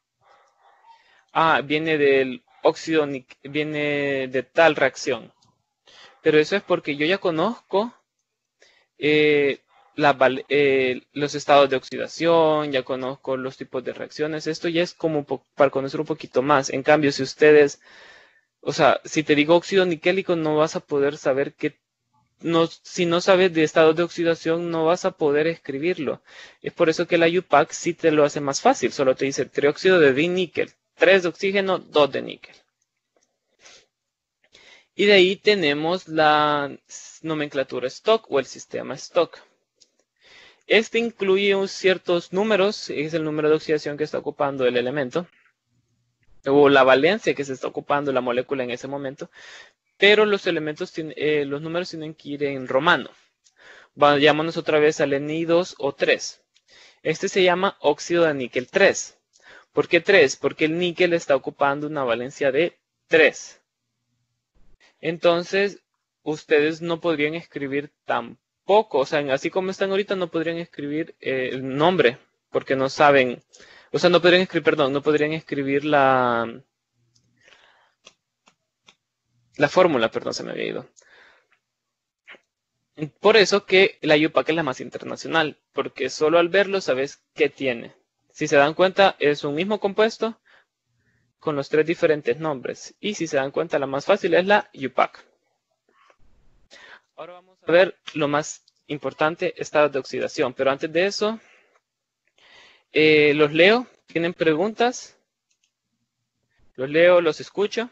Ah, viene del óxido, viene de tal reacción. Pero eso es porque yo ya conozco eh, la, eh, los estados de oxidación, ya conozco los tipos de reacciones. Esto ya es como para conocer un poquito más. En cambio, si ustedes, o sea, si te digo óxido niquélico, no vas a poder saber qué. No, si no sabes de estados de oxidación, no vas a poder escribirlo. Es por eso que la U P A C sí te lo hace más fácil. Solo te dice trióxido de diníquel, tres de oxígeno, dos de níquel. Y de ahí tenemos la nomenclatura stock o el sistema stock. Este incluye ciertos números, es el número de oxidación que está ocupando el elemento, o la valencia que se está ocupando la molécula en ese momento. Pero los elementos, eh, los números tienen que ir en romano. Vayámonos otra vez al N I dos O tres. Este se llama óxido de níquel tres. ¿Por qué tres? Porque el níquel está ocupando una valencia de tres. Entonces, ustedes no podrían escribir tampoco, o sea, así como están ahorita, no podrían escribir eh, el nombre, porque no saben, o sea, no podrían escribir, perdón, no podrían escribir la, la fórmula, perdón, se me había ido. Por eso que la I U P A C es la más internacional, porque solo al verlo sabes qué tiene. Si se dan cuenta, es un mismo compuesto con los tres diferentes nombres. Y si se dan cuenta, la más fácil es la I U P A C. Ahora vamos a ver lo más importante, estados de oxidación. Pero antes de eso, eh, los leo. ¿Tienen preguntas? Los leo, los escucho.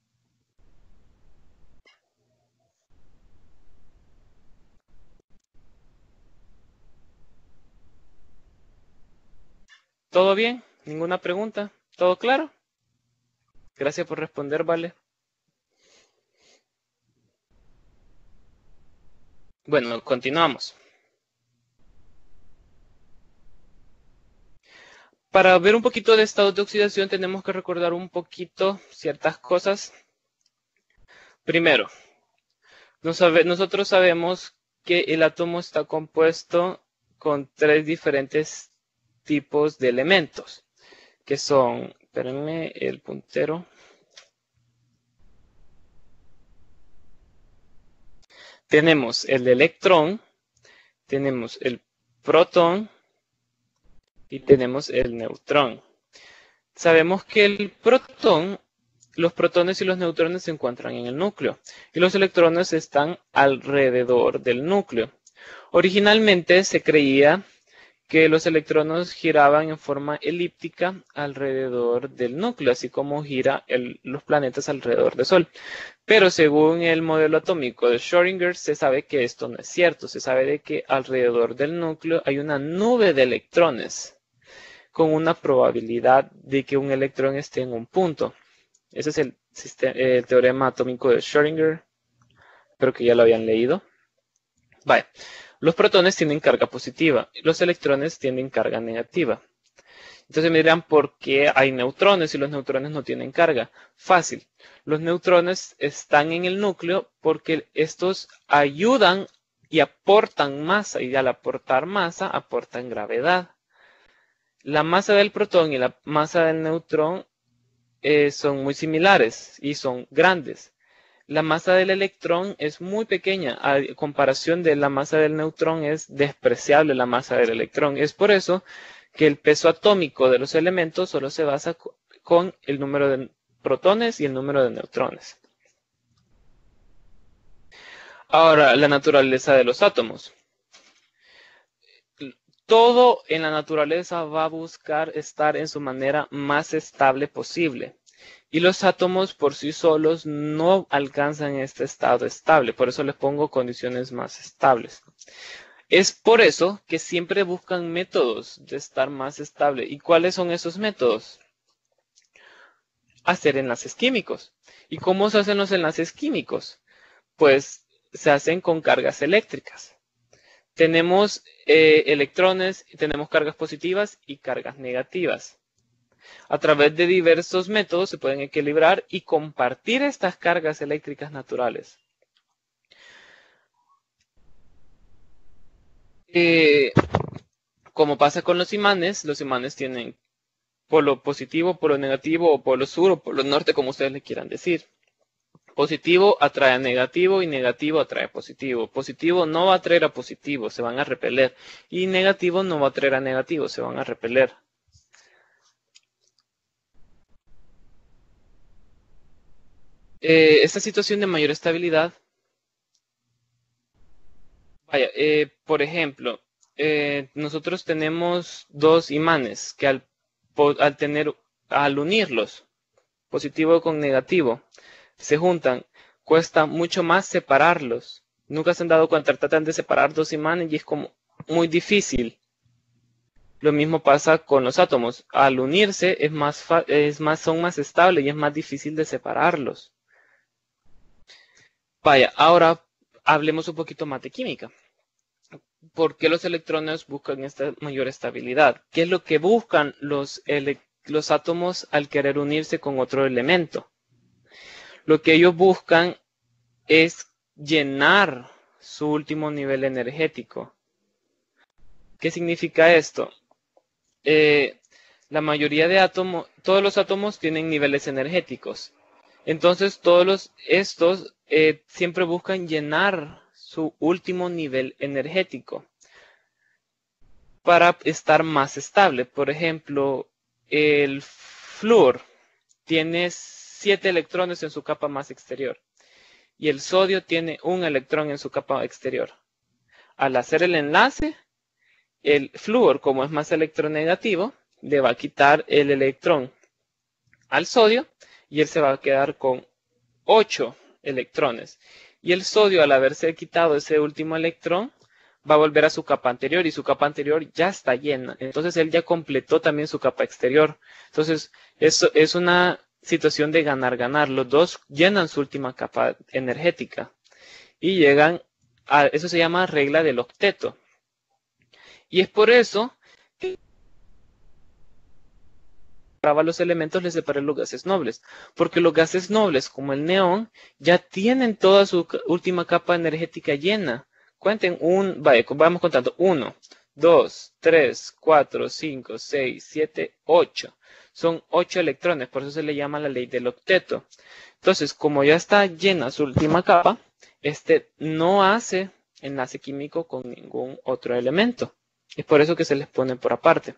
¿Todo bien? ¿Ninguna pregunta? ¿Todo claro? Gracias por responder, Vale. Bueno, continuamos. Para ver un poquito de estados de oxidación tenemos que recordar un poquito ciertas cosas. Primero, nosotros sabemos que el átomo está compuesto con tres diferentes tipos de elementos, que son, espérenme el puntero, tenemos el electrón, tenemos el protón y tenemos el neutrón. Sabemos que el protón, los protones y los neutrones se encuentran en el núcleo y los electrones están alrededor del núcleo. Originalmente se creía que los electrones giraban en forma elíptica alrededor del núcleo, así como gira el, los planetas alrededor del Sol. Pero según el modelo atómico de Schrödinger, se sabe que esto no es cierto. Se sabe de que alrededor del núcleo hay una nube de electrones con una probabilidad de que un electrón esté en un punto. Ese es el, sistema, el teorema atómico de Schrödinger. Espero que ya lo habían leído. Vale. Los protones tienen carga positiva y los electrones tienen carga negativa. Entonces me dirán, ¿por qué hay neutrones y los neutrones no tienen carga? Fácil. Los neutrones están en el núcleo porque estos ayudan y aportan masa, y al aportar masa aportan gravedad. La masa del protón y la masa del neutrón eh, son muy similares y son grandes. La masa del electrón es muy pequeña, a comparación de la masa del neutrón es despreciable la masa del electrón. Es por eso que el peso atómico de los elementos solo se basa con el número de protones y el número de neutrones. Ahora, la naturaleza de los átomos. Todo en la naturaleza va a buscar estar en su manera más estable posible. Y los átomos por sí solos no alcanzan este estado estable. Por eso les pongo condiciones más estables. Es por eso que siempre buscan métodos de estar más estable. ¿Y cuáles son esos métodos? Hacer enlaces químicos. ¿Y cómo se hacen los enlaces químicos? Pues se hacen con cargas eléctricas. Tenemos eh, electrones, tenemos cargas positivas y cargas negativas. A través de diversos métodos se pueden equilibrar y compartir estas cargas eléctricas naturales. Eh, como pasa con los imanes, los imanes tienen polo positivo, polo negativo, o polo sur o polo norte, como ustedes le quieran decir. Positivo atrae a negativo y negativo atrae a positivo. Positivo no va a atraer a positivo, se van a repeler. Y negativo no va a atraer a negativo, se van a repeler. Eh, esta situación de mayor estabilidad, vaya, eh, por ejemplo, eh, nosotros tenemos dos imanes que al, al, tener, al unirlos, positivo con negativo, se juntan, cuesta mucho más separarlos. Nunca se han dado cuenta, tratan de separar dos imanes y es como muy difícil. Lo mismo pasa con los átomos. Al unirse es más, es más, son más estables y es más difícil de separarlos. Vaya, ahora hablemos un poquito más de química. ¿Por qué los electrones buscan esta mayor estabilidad? ¿Qué es lo que buscan los, los átomos al querer unirse con otro elemento? Lo que ellos buscan es llenar su último nivel energético. ¿Qué significa esto? Eh, la mayoría de átomos, todos los átomos tienen niveles energéticos. Entonces todos los, estos eh, siempre buscan llenar su último nivel energético para estar más estable. Por ejemplo, el flúor tiene siete electrones en su capa más exterior y el sodio tiene un electrón en su capa exterior. Al hacer el enlace, el flúor, como es más electronegativo, le va a quitar el electrón al sodio y él se va a quedar con ocho electrones. Y el sodio, al haberse quitado ese último electrón, va a volver a su capa anterior y su capa anterior ya está llena. Entonces él ya completó también su capa exterior. Entonces eso es una situación de ganar-ganar. Los dos llenan su última capa energética y llegan a, eso se llama regla del octeto. Y es por eso que para los elementos les separé los gases nobles, porque los gases nobles como el neón ya tienen toda su última capa energética llena. Cuenten un, vaya, vamos contando, uno, dos, tres, cuatro, cinco, seis, siete, ocho. Son ocho electrones, por eso se le llama la ley del octeto. Entonces, como ya está llena su última capa, este no hace enlace químico con ningún otro elemento. Es por eso que se les pone por aparte.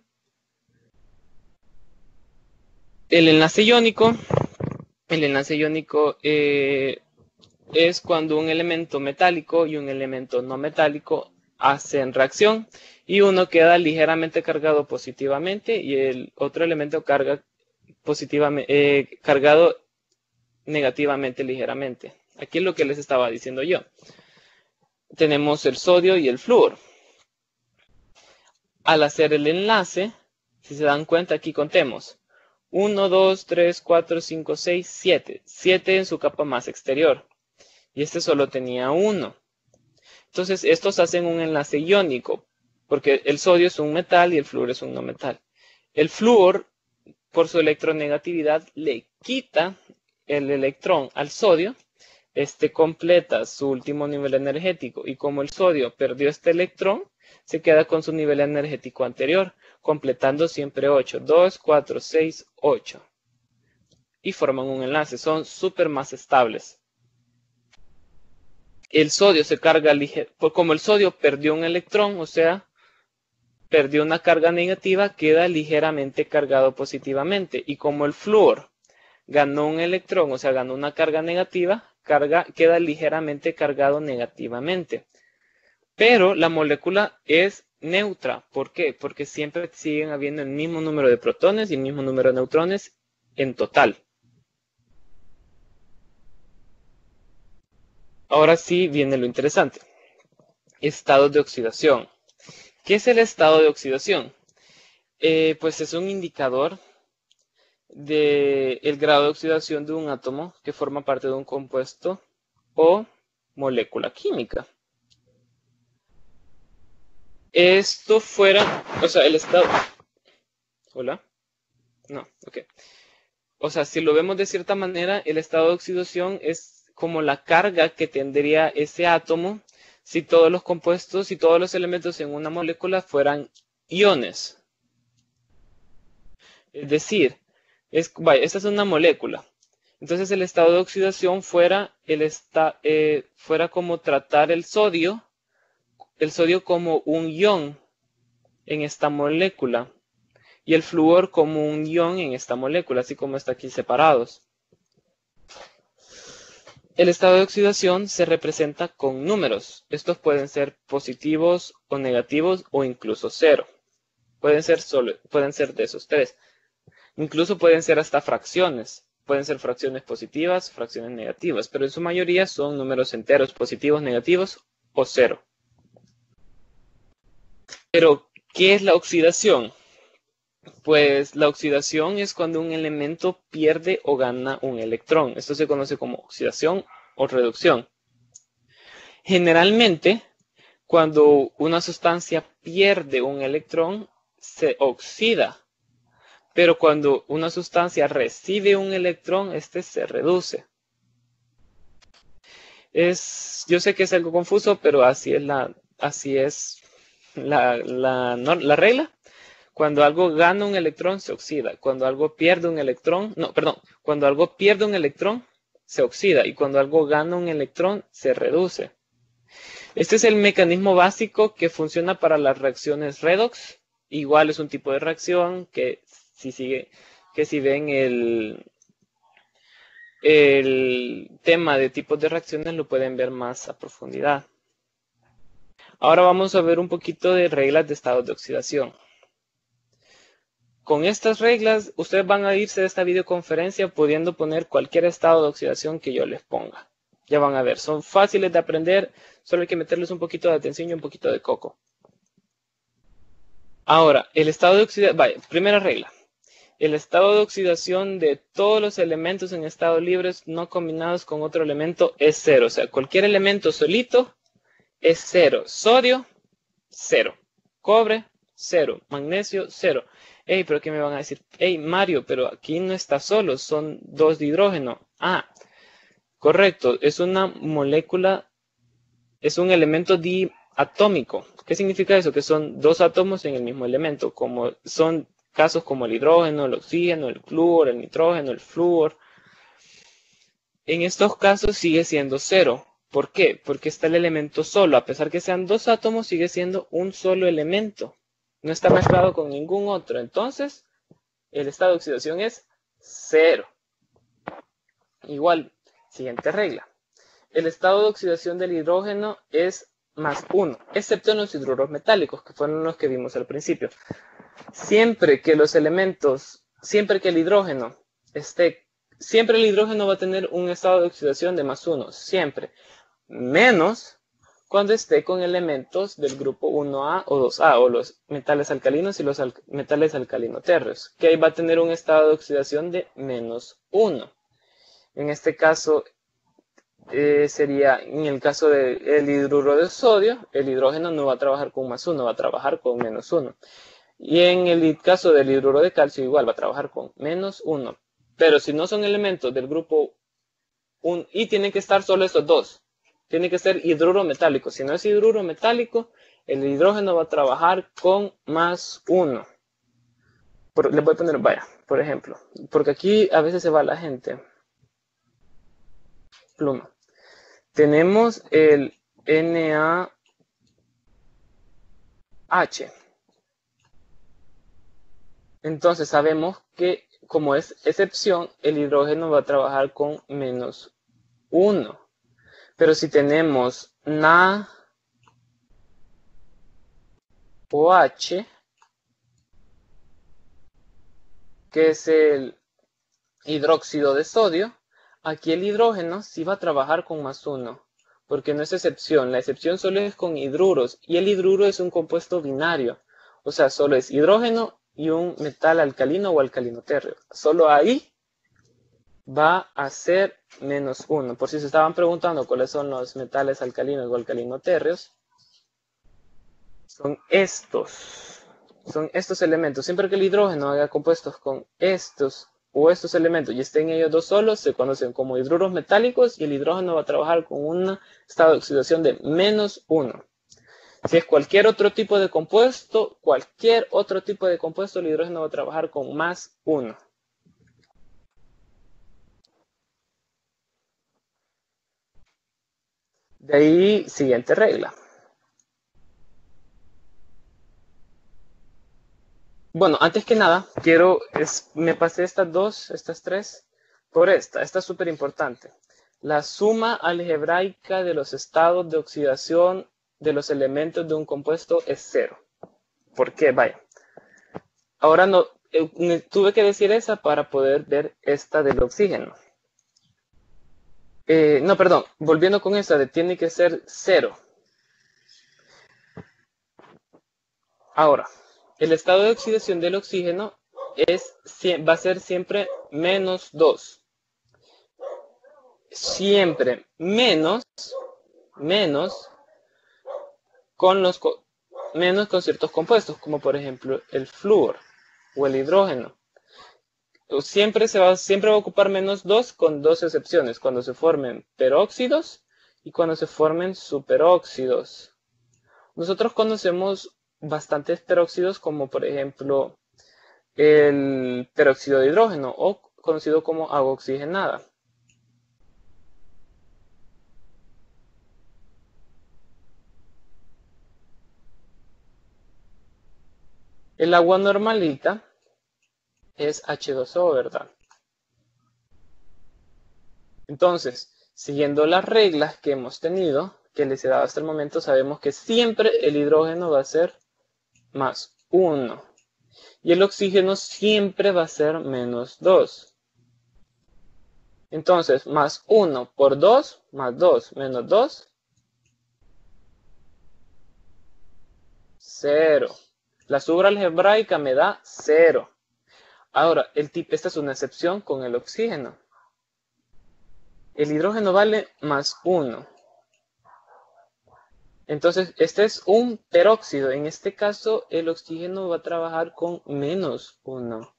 El enlace iónico, el enlace iónico eh, es cuando un elemento metálico y un elemento no metálico hacen reacción y uno queda ligeramente cargado positivamente y el otro elemento carga positivamente, eh, cargado negativamente ligeramente. Aquí es lo que les estaba diciendo yo. Tenemos el sodio y el flúor. Al hacer el enlace, si se dan cuenta, aquí contemos. uno, dos, tres, cuatro, cinco, seis, siete. siete en su capa más exterior. Y este solo tenía uno. Entonces, estos hacen un enlace iónico, porque el sodio es un metal y el flúor es un no metal. El flúor, por su electronegatividad, le quita el electrón al sodio. Este completa su último nivel energético. Y como el sodio perdió este electrón, se queda con su nivel energético anterior, completando siempre ocho. dos, cuatro, seis, ocho. Y forman un enlace. Son súper más estables. El sodio se carga ligeramente. Como el sodio perdió un electrón, o sea, perdió una carga negativa, queda ligeramente cargado positivamente. Y como el flúor ganó un electrón, o sea, ganó una carga negativa, carga, queda ligeramente cargado negativamente. Pero la molécula es neutra. ¿Por qué? Porque siempre siguen habiendo el mismo número de protones y el mismo número de neutrones en total. Ahora sí viene lo interesante. Estados de oxidación. ¿Qué es el estado de oxidación? Eh, pues es un indicador del grado de oxidación de un átomo que forma parte de un compuesto o molécula química. Esto fuera, o sea, el estado... ¿Hola? No, ok. O sea, si lo vemos de cierta manera, el estado de oxidación es como la carga que tendría ese átomo si todos los compuestos y todos los elementos en una molécula fueran iones. Es decir, es, vaya, esta es una molécula. Entonces el estado de oxidación fuera, el esta, eh, fuera como tratar el sodio, el sodio como un ion en esta molécula y el flúor como un ion en esta molécula, así como está aquí separados. El estado de oxidación se representa con números. Estos pueden ser positivos o negativos o incluso cero. Pueden ser, solo, pueden ser de esos tres. Incluso pueden ser hasta fracciones. Pueden ser fracciones positivas, fracciones negativas, pero en su mayoría son números enteros, positivos, negativos o cero. Pero, ¿qué es la oxidación? Pues la oxidación es cuando un elemento pierde o gana un electrón. Esto se conoce como oxidación o reducción. Generalmente, cuando una sustancia pierde un electrón, se oxida. Pero cuando una sustancia recibe un electrón, este se reduce. Es, yo sé que es algo confuso, pero así es la, así es la, la, no, la regla. Cuando algo gana un electrón, se oxida. Cuando algo pierde un electrón, no, perdón, cuando algo pierde un electrón, se oxida. Y cuando algo gana un electrón, se reduce. Este es el mecanismo básico que funciona para las reacciones redox. Igual es un tipo de reacción que si sigue, que si ven el, el tema de tipos de reacciones lo pueden ver más a profundidad. Ahora vamos a ver un poquito de reglas de estados de oxidación. Con estas reglas, ustedes van a irse de esta videoconferencia pudiendo poner cualquier estado de oxidación que yo les ponga. Ya van a ver, son fáciles de aprender, solo hay que meterles un poquito de atención y un poquito de coco. Ahora, el estado de oxidación, vaya, primera regla. El estado de oxidación de todos los elementos en estado libres no combinados con otro elemento es cero. O sea, cualquier elemento solito es cero. Sodio, cero. Cobre, cero. Magnesio, cero. Hey, pero ¿qué me van a decir? Hey, Mario, pero aquí no está solo, son dos de hidrógeno. Ah, correcto, es una molécula, es un elemento diatómico. ¿Qué significa eso? Que son dos átomos en el mismo elemento, como son casos como el hidrógeno, el oxígeno, el flúor, el nitrógeno, el flúor. En estos casos sigue siendo cero. ¿Por qué? Porque está el elemento solo. A pesar que sean dos átomos, sigue siendo un solo elemento. No está mezclado con ningún otro. Entonces, el estado de oxidación es cero. Igual, siguiente regla. El estado de oxidación del hidrógeno es más uno, excepto en los hidruros metálicos, que fueron los que vimos al principio. Siempre que los elementos, siempre que el hidrógeno esté, siempre el hidrógeno va a tener un estado de oxidación de más uno, siempre. Menos cuando esté con elementos del grupo uno A o dos A, o los metales alcalinos y los al metales alcalino-térreos, que ahí va a tener un estado de oxidación de menos uno. En este caso, eh, sería, en el caso del hidruro de sodio, el hidrógeno no va a trabajar con más uno, va a trabajar con menos uno. Y en el caso del hidruro de calcio, igual va a trabajar con menos uno. Pero si no son elementos del grupo uno, y tienen que estar solo estos dos. Tiene que ser hidruro metálico. Si no es hidruro metálico, el hidrógeno va a trabajar con más uno. Por, le voy a poner, vaya, por ejemplo, porque aquí a veces se va la gente. Pluma. Tenemos el N A H. Entonces sabemos que como es excepción, el hidrógeno va a trabajar con menos uno. Pero si tenemos Na O H, que es el hidróxido de sodio, aquí el hidrógeno sí va a trabajar con más uno, porque no es excepción. La excepción solo es con hidruros, y el hidruro es un compuesto binario. O sea, solo es hidrógeno y un metal alcalino o alcalino térreo. Solo ahí va a ser menos uno. Por si se estaban preguntando cuáles son los metales alcalinos o alcalino-térreos, son estos. Son estos elementos. Siempre que el hidrógeno haga compuestos con estos o estos elementos y estén ellos dos solos, se conocen como hidruros metálicos y el hidrógeno va a trabajar con un estado de oxidación de menos uno. Si es cualquier otro tipo de compuesto, cualquier otro tipo de compuesto, el hidrógeno va a trabajar con más uno. De ahí, siguiente regla. Bueno, antes que nada, quiero, es, me pasé estas dos, estas tres, por esta. Esta es súper importante. La suma algebraica de los estados de oxidación de los elementos de un compuesto es cero. ¿Por qué? Vaya. Ahora no, eh, tuve que decir esa para poder ver esta del oxígeno. Eh, no, perdón, volviendo con esta de tiene que ser cero. Ahora, el estado de oxidación del oxígeno es, va a ser siempre menos dos. Siempre menos, menos con, los, menos con ciertos compuestos, como por ejemplo el flúor o el hidrógeno. Siempre, se va, siempre va a ocupar menos dos con dos excepciones, cuando se formen peróxidos y cuando se formen superóxidos. Nosotros conocemos bastantes peróxidos como por ejemplo el peróxido de hidrógeno o conocido como agua oxigenada. El agua normalita es hache dos o, ¿verdad? Entonces, siguiendo las reglas que hemos tenido, que les he dado hasta el momento, sabemos que siempre el hidrógeno va a ser más uno. Y el oxígeno siempre va a ser menos dos. Entonces, más uno por dos, más dos, menos dos, cero. La subalgebraica me da cero. Ahora, el tip, esta es una excepción con el oxígeno. El hidrógeno vale más uno. Entonces, este es un peróxido. En este caso, el oxígeno va a trabajar con menos uno.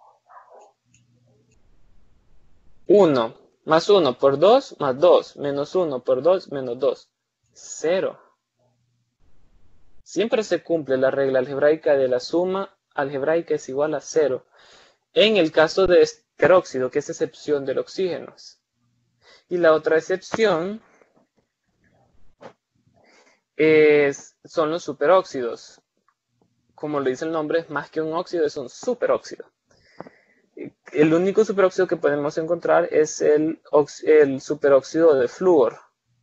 uno más uno por dos, más dos, menos uno por dos, menos dos. cero. Siempre se cumple la regla algebraica de la suma algebraica es igual a cero. En el caso de este peróxido, que es excepción del oxígeno. Y la otra excepción es, son los superóxidos. Como lo dice el nombre, más que un óxido, es un superóxido. El único superóxido que podemos encontrar es el, el superóxido de flúor,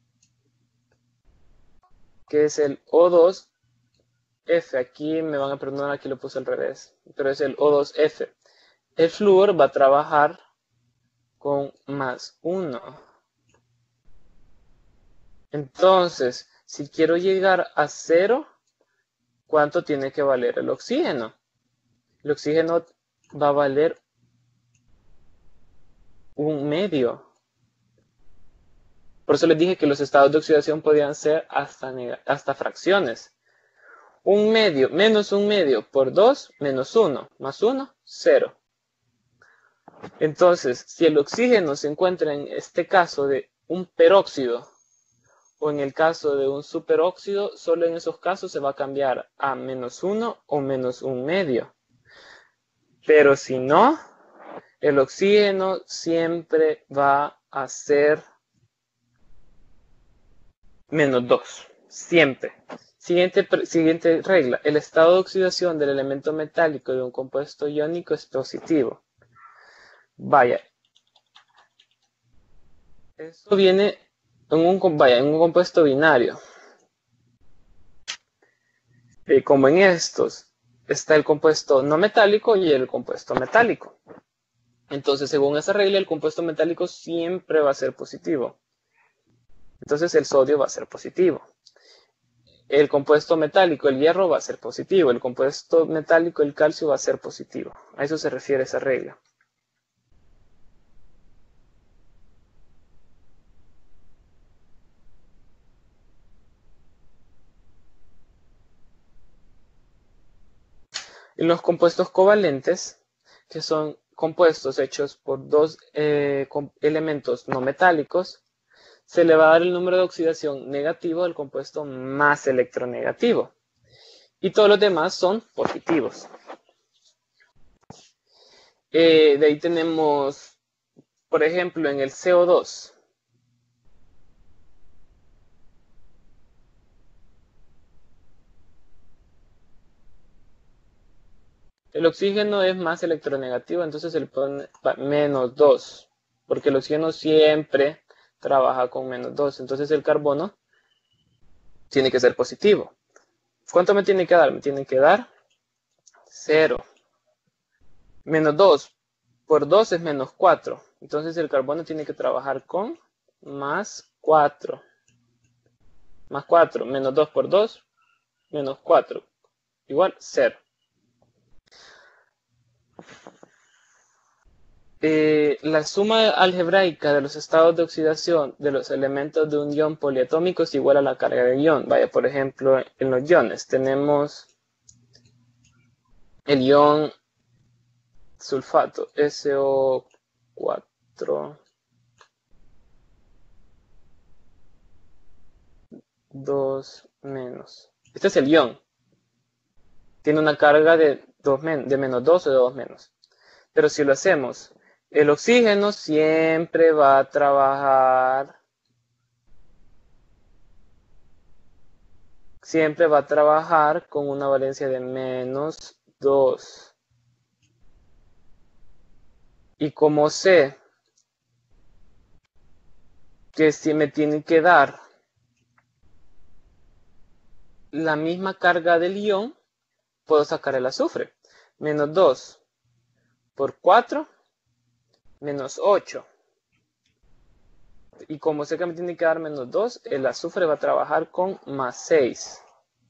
que es el O dos F. Aquí me van a perdonar, aquí lo puse al revés, pero es el O dos F. El flúor va a trabajar con más uno. Entonces, si quiero llegar a cero, ¿cuánto tiene que valer el oxígeno? El oxígeno va a valer un medio. Por eso les dije que los estados de oxidación podían ser hasta, hasta fracciones. Un medio menos un medio por dos menos uno más uno, cero. Entonces, si el oxígeno se encuentra en este caso de un peróxido o en el caso de un superóxido, solo en esos casos se va a cambiar a menos uno o menos un medio. Pero si no, el oxígeno siempre va a ser menos dos, siempre. Siguiente, siguiente regla, el estado de oxidación del elemento metálico de un compuesto iónico es positivo. Vaya, esto viene en un, vaya, en un compuesto binario. Eh, como en estos, está el compuesto no metálico y el compuesto metálico. Entonces, según esa regla, el compuesto metálico siempre va a ser positivo. Entonces, el sodio va a ser positivo. El compuesto metálico, el hierro, va a ser positivo. El compuesto metálico, el calcio, va a ser positivo. A eso se refiere esa regla. En los compuestos covalentes, que son compuestos hechos por dos eh, elementos no metálicos, se le va a dar el número de oxidación negativo al compuesto más electronegativo. Y todos los demás son positivos. Eh, de ahí tenemos, por ejemplo, en el C O dos. El oxígeno es más electronegativo, entonces se le pone menos dos, porque el oxígeno siempre trabaja con menos dos, entonces el carbono tiene que ser positivo. ¿Cuánto me tiene que dar? Me tiene que dar cero. Menos dos por dos es menos cuatro, entonces el carbono tiene que trabajar con más cuatro. Más cuatro, menos dos por dos, menos cuatro, igual cero. Eh, la suma algebraica de los estados de oxidación de los elementos de un ion poliatómico es igual a la carga de ion. Vaya, por ejemplo, en los iones tenemos el ion sulfato, S O cuatro. dos menos. Este es el ion. Tiene una carga de, dos men de menos dos o de dos menos. Pero si lo hacemos, el oxígeno siempre va a trabajar, siempre va a trabajar con una valencia de menos dos. Y como sé que si me tienen que dar la misma carga del ion, puedo sacar el azufre. Menos dos por cuatro, menos ocho. Y como sé que me tiene que dar menos dos, el azufre va a trabajar con más seis.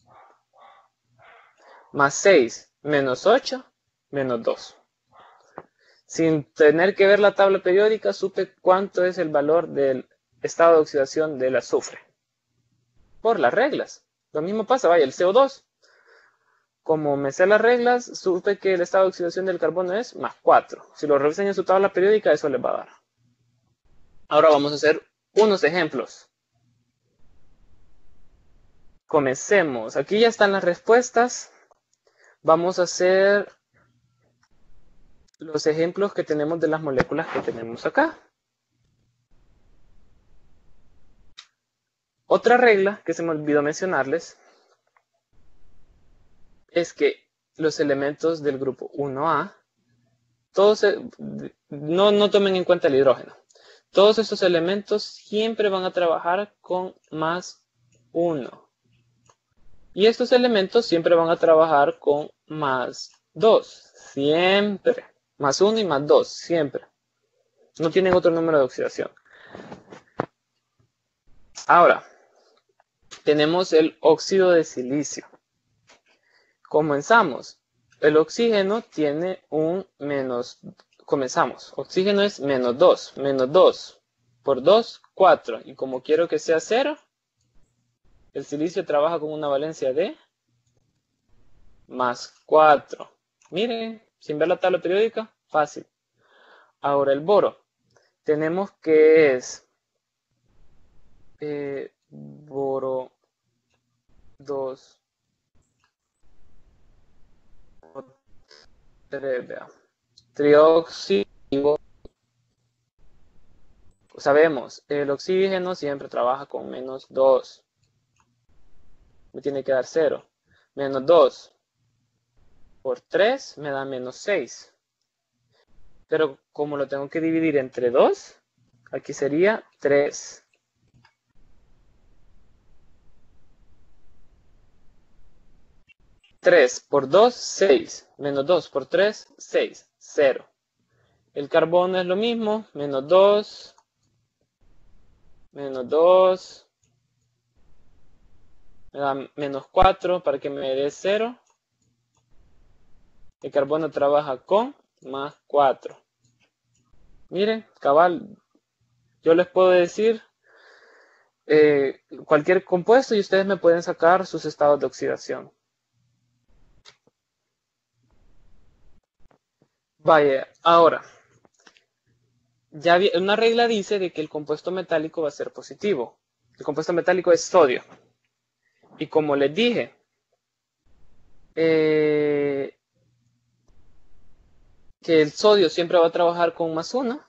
Más seis, menos ocho, menos dos. Sin tener que ver la tabla periódica, supe cuánto es el valor del estado de oxidación del azufre. Por las reglas. Lo mismo pasa, vaya, el C O dos. Como me sé las reglas, supe que el estado de oxidación del carbono es más cuatro. Si lo revisan en su tabla periódica, eso les va a dar. Ahora vamos a hacer unos ejemplos. Comencemos. Aquí ya están las respuestas. Vamos a hacer los ejemplos que tenemos de las moléculas que tenemos acá. Otra regla que se me olvidó mencionarles es que los elementos del grupo uno A, todos, no, no tomen en cuenta el hidrógeno. Todos estos elementos siempre van a trabajar con más uno. Y estos elementos siempre van a trabajar con más dos. Siempre. Más uno y más dos. Siempre. No tienen otro número de oxidación. Ahora, tenemos el óxido de silicio. Comenzamos. El oxígeno tiene un menos. Comenzamos. Oxígeno es menos dos. Menos dos por dos, cuatro. Y como quiero que sea cero, el silicio trabaja con una valencia de más cuatro. Miren, sin ver la tabla periódica, fácil. Ahora el boro. Tenemos que es eh, boro dos tres, vea. Trióxido. Sabemos, el oxígeno siempre trabaja con menos dos. Me tiene que dar cero. Menos dos por tres me da menos seis. Pero como lo tengo que dividir entre dos, aquí sería tres. tres por dos, seis. Menos dos por tres, seis. cero. El carbono es lo mismo. Menos dos. Menos dos. Me da menos cuatro para que me dé cero. El carbono trabaja con más cuatro. Miren, cabal. Yo les puedo decir eh, cualquier compuesto y ustedes me pueden sacar sus estados de oxidación. Vaya, ahora, ya una regla dice de que el compuesto metálico va a ser positivo. El compuesto metálico es sodio. Y como les dije, eh, que el sodio siempre va a trabajar con más uno.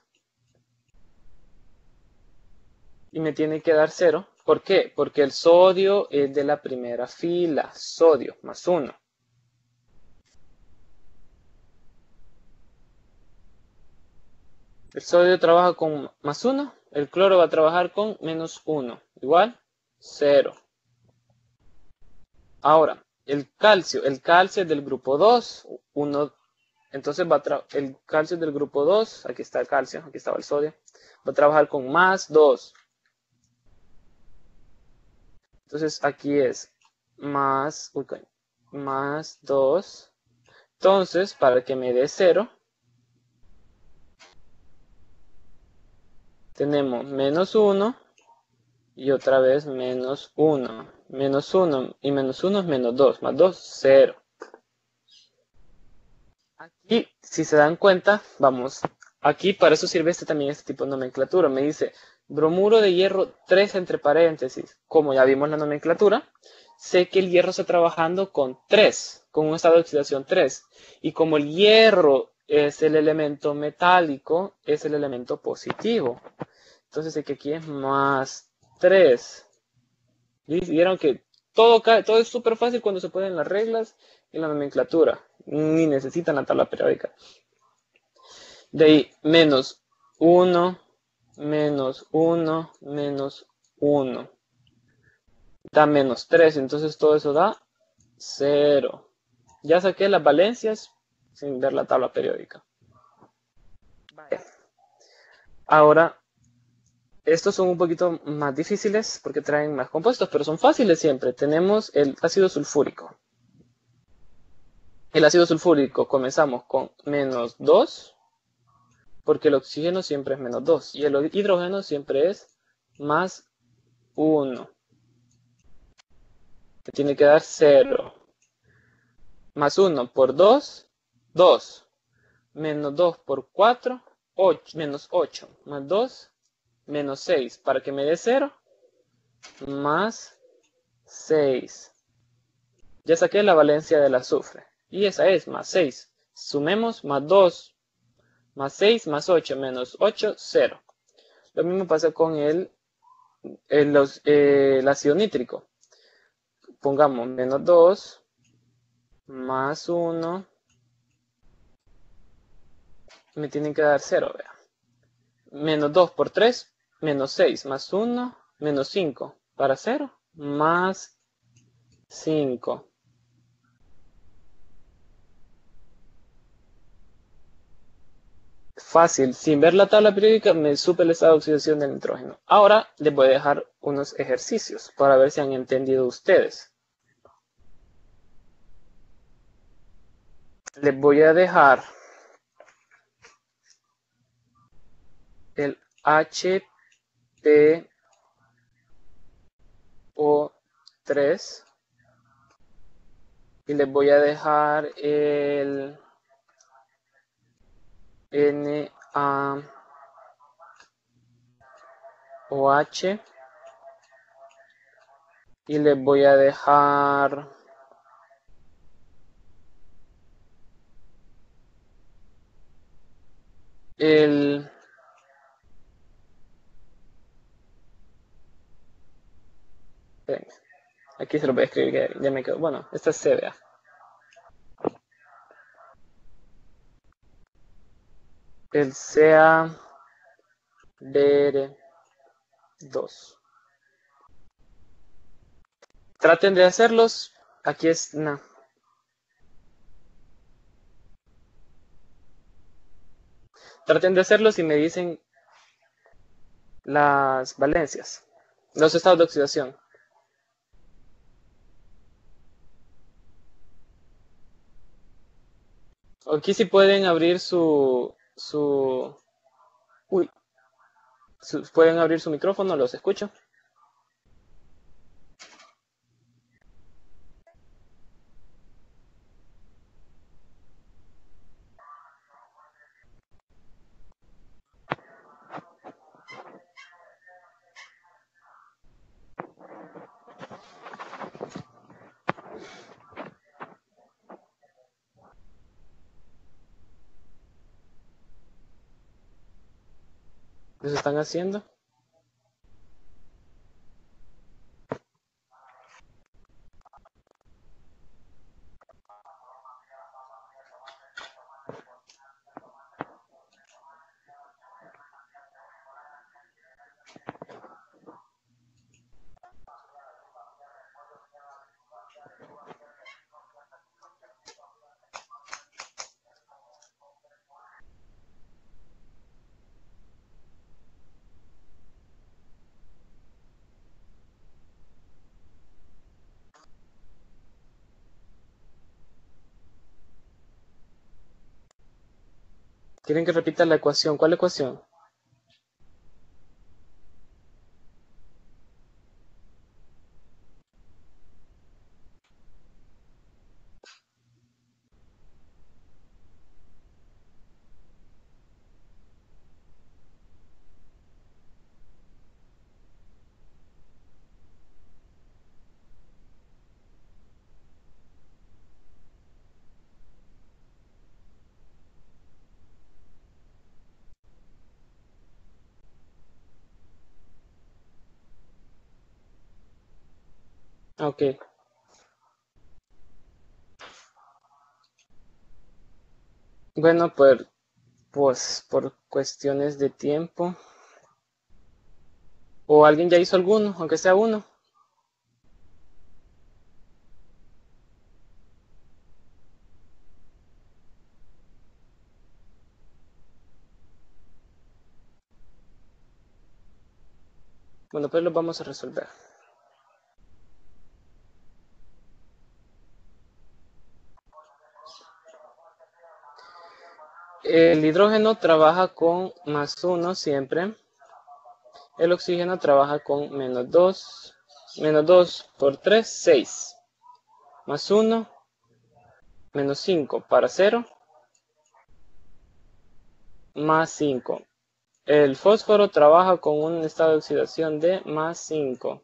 Y me tiene que dar cero. ¿Por qué? Porque el sodio es de la primera fila. Sodio más uno. El sodio trabaja con más uno. El cloro va a trabajar con menos uno. Igual, cero. Ahora, el calcio. El calcio es del grupo dos. uno. Entonces va a el calcio es del grupo dos. Aquí está el calcio. Aquí estaba el sodio. Va a trabajar con más dos. Entonces aquí es más, uy, más dos. Entonces, para que me dé cero, tenemos menos uno y otra vez menos uno. Menos uno y menos uno es menos dos. Más dos, cero. Aquí, si se dan cuenta, vamos, aquí para eso sirve este también este tipo de nomenclatura. Me dice Bromuro de hierro tres entre paréntesis. Como ya vimos la nomenclatura, sé que el hierro está trabajando con tres, con un estado de oxidación tres. Y como el hierro es el elemento metálico, es el elemento positivo. Entonces sé que aquí es más tres. Y vieron que todo, todo es súper fácil cuando se ponen las reglas y la nomenclatura. Ni necesitan la tabla periódica. De ahí, menos uno, menos uno, menos uno. Da menos tres, entonces todo eso da cero. Ya saqué las valencias sin ver la tabla periódica. Vale. Ahora, estos son un poquito más difíciles porque traen más compuestos, pero son fáciles siempre. Tenemos el ácido sulfúrico. El ácido sulfúrico comenzamos con menos dos, porque el oxígeno siempre es menos dos y el hidrógeno siempre es más uno. Te tiene que dar cero. Más uno por dos, dos. Menos dos por cuatro, ocho. Menos ocho. Más dos, menos seis. Para que me dé cero, más seis. Ya saqué la valencia del azufre. Y esa es más seis. Sumemos más dos, más seis, más ocho, menos ocho, cero. Lo mismo pasa con el, el, los, eh, el ácido nítrico. Pongamos menos dos, más uno. Me tienen que dar cero, vea. Menos dos por tres, menos seis, más uno, menos cinco. Para cero, más cinco. Fácil, sin ver la tabla periódica me supe el estado de oxidación del nitrógeno. Ahora les voy a dejar unos ejercicios para ver si han entendido ustedes. Les voy a dejar el H P O tres y les voy a dejar el N A O H y les voy a dejar el Espérenme, aquí se lo voy a escribir, que ya me quedo. Bueno, esta es C, vea. El C A B R dos. Traten de hacerlos. Aquí es no. Traten de hacerlos y me dicen las valencias, los estados de oxidación. Aquí sí pueden abrir su, su, uy, su, pueden abrir su micrófono, los escucho. ¿Los están haciendo? ¿Quieren que repita la ecuación? ¿Cuál ecuación? Ok. Bueno, pues, pues por cuestiones de tiempo. ¿O alguien ya hizo alguno, aunque sea uno? Bueno, pues los vamos a resolver. El hidrógeno trabaja con más uno siempre. El oxígeno trabaja con menos dos. Menos dos por tres, seis. Más uno, menos cinco para cero. Más cinco. El fósforo trabaja con un estado de oxidación de más cinco.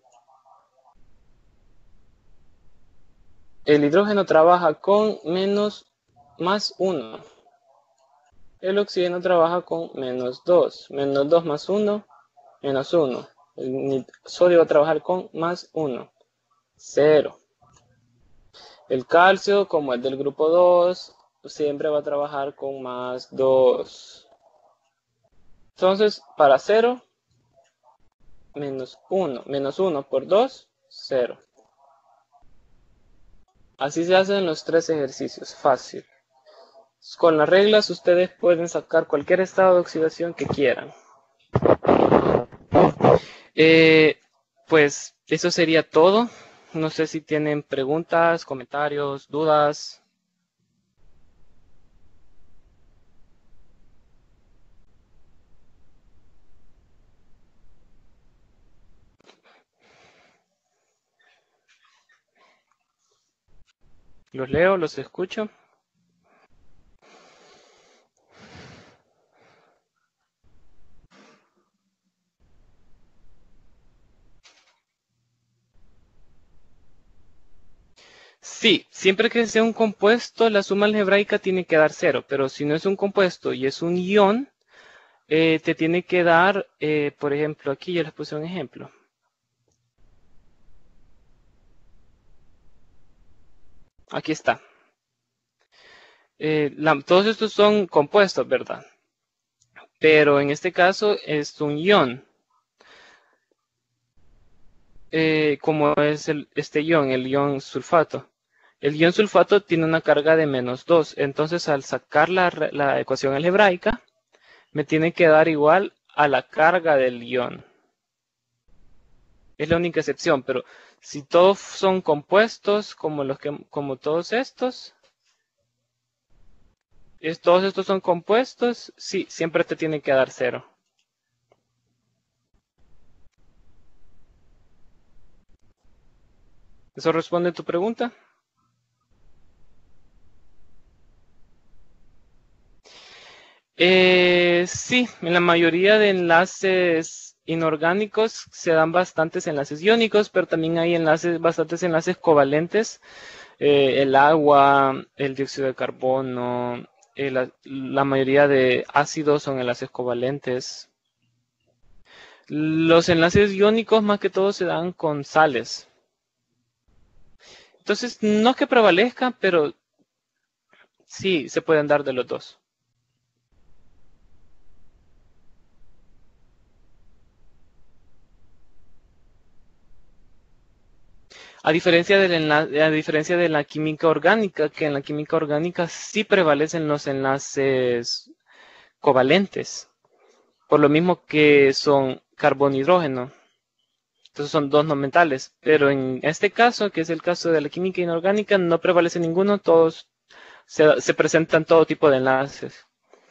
El hidrógeno trabaja con menos más uno. El oxígeno trabaja con menos dos. Menos dos más uno, menos uno. El sodio va a trabajar con más uno. cero. El calcio, como es del grupo dos, siempre va a trabajar con más dos. Entonces, para cero, menos uno. Menos uno por dos, cero. Así se hacen los tres ejercicios. Fácil. Con las reglas ustedes pueden sacar cualquier estado de oxidación que quieran. Eh, pues eso sería todo. No sé si tienen preguntas, comentarios, dudas. Los leo, los escucho. Sí, siempre que sea un compuesto, la suma algebraica tiene que dar cero, pero si no es un compuesto y es un ion, eh, te tiene que dar, eh, por ejemplo, aquí yo les puse un ejemplo. Aquí está. Eh, la, todos estos son compuestos, ¿verdad? Pero en este caso es un ion. Eh, como es el, este ion, el ion sulfato. El ion sulfato tiene una carga de menos dos. Entonces, al sacar la, la ecuación algebraica, me tiene que dar igual a la carga del ion. Es la única excepción, pero si todos son compuestos, como, los que, como todos estos, es, todos estos son compuestos, sí, siempre te tiene que dar cero. ¿Eso responde a tu pregunta? Eh, sí, en la mayoría de enlaces inorgánicos se dan bastantes enlaces iónicos, pero también hay enlaces, bastantes enlaces covalentes. Eh, el agua, el dióxido de carbono, eh, la, la mayoría de ácidos son enlaces covalentes. Los enlaces iónicos más que todo se dan con sales. Entonces, no es que prevalezca, pero sí se pueden dar de los dos. A diferencia, del enlace, a diferencia de la química orgánica, que en la química orgánica sí prevalecen los enlaces covalentes, por lo mismo que son carbono-hidrógeno. Entonces son dos no metales, pero en este caso, que es el caso de la química inorgánica, no prevalece ninguno, todos se, se presentan todo tipo de enlaces.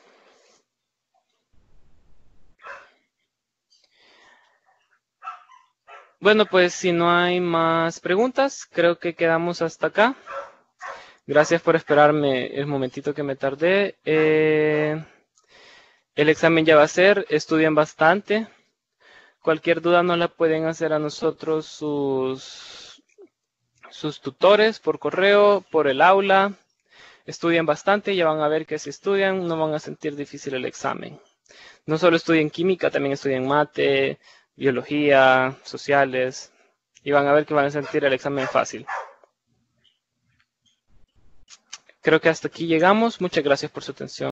Bueno, pues si no hay más preguntas, creo que quedamos hasta acá. Gracias por esperarme el momentito que me tardé. Eh, el examen ya va a ser, estudien bastante. Cualquier duda nos la pueden hacer a nosotros sus, sus tutores por correo, por el aula. Estudien bastante, ya van a ver que si estudian no van a sentir difícil el examen. No solo estudien química, también estudien mate, biología, sociales. y van a ver que van a sentir el examen fácil. Creo que hasta aquí llegamos. Muchas gracias por su atención.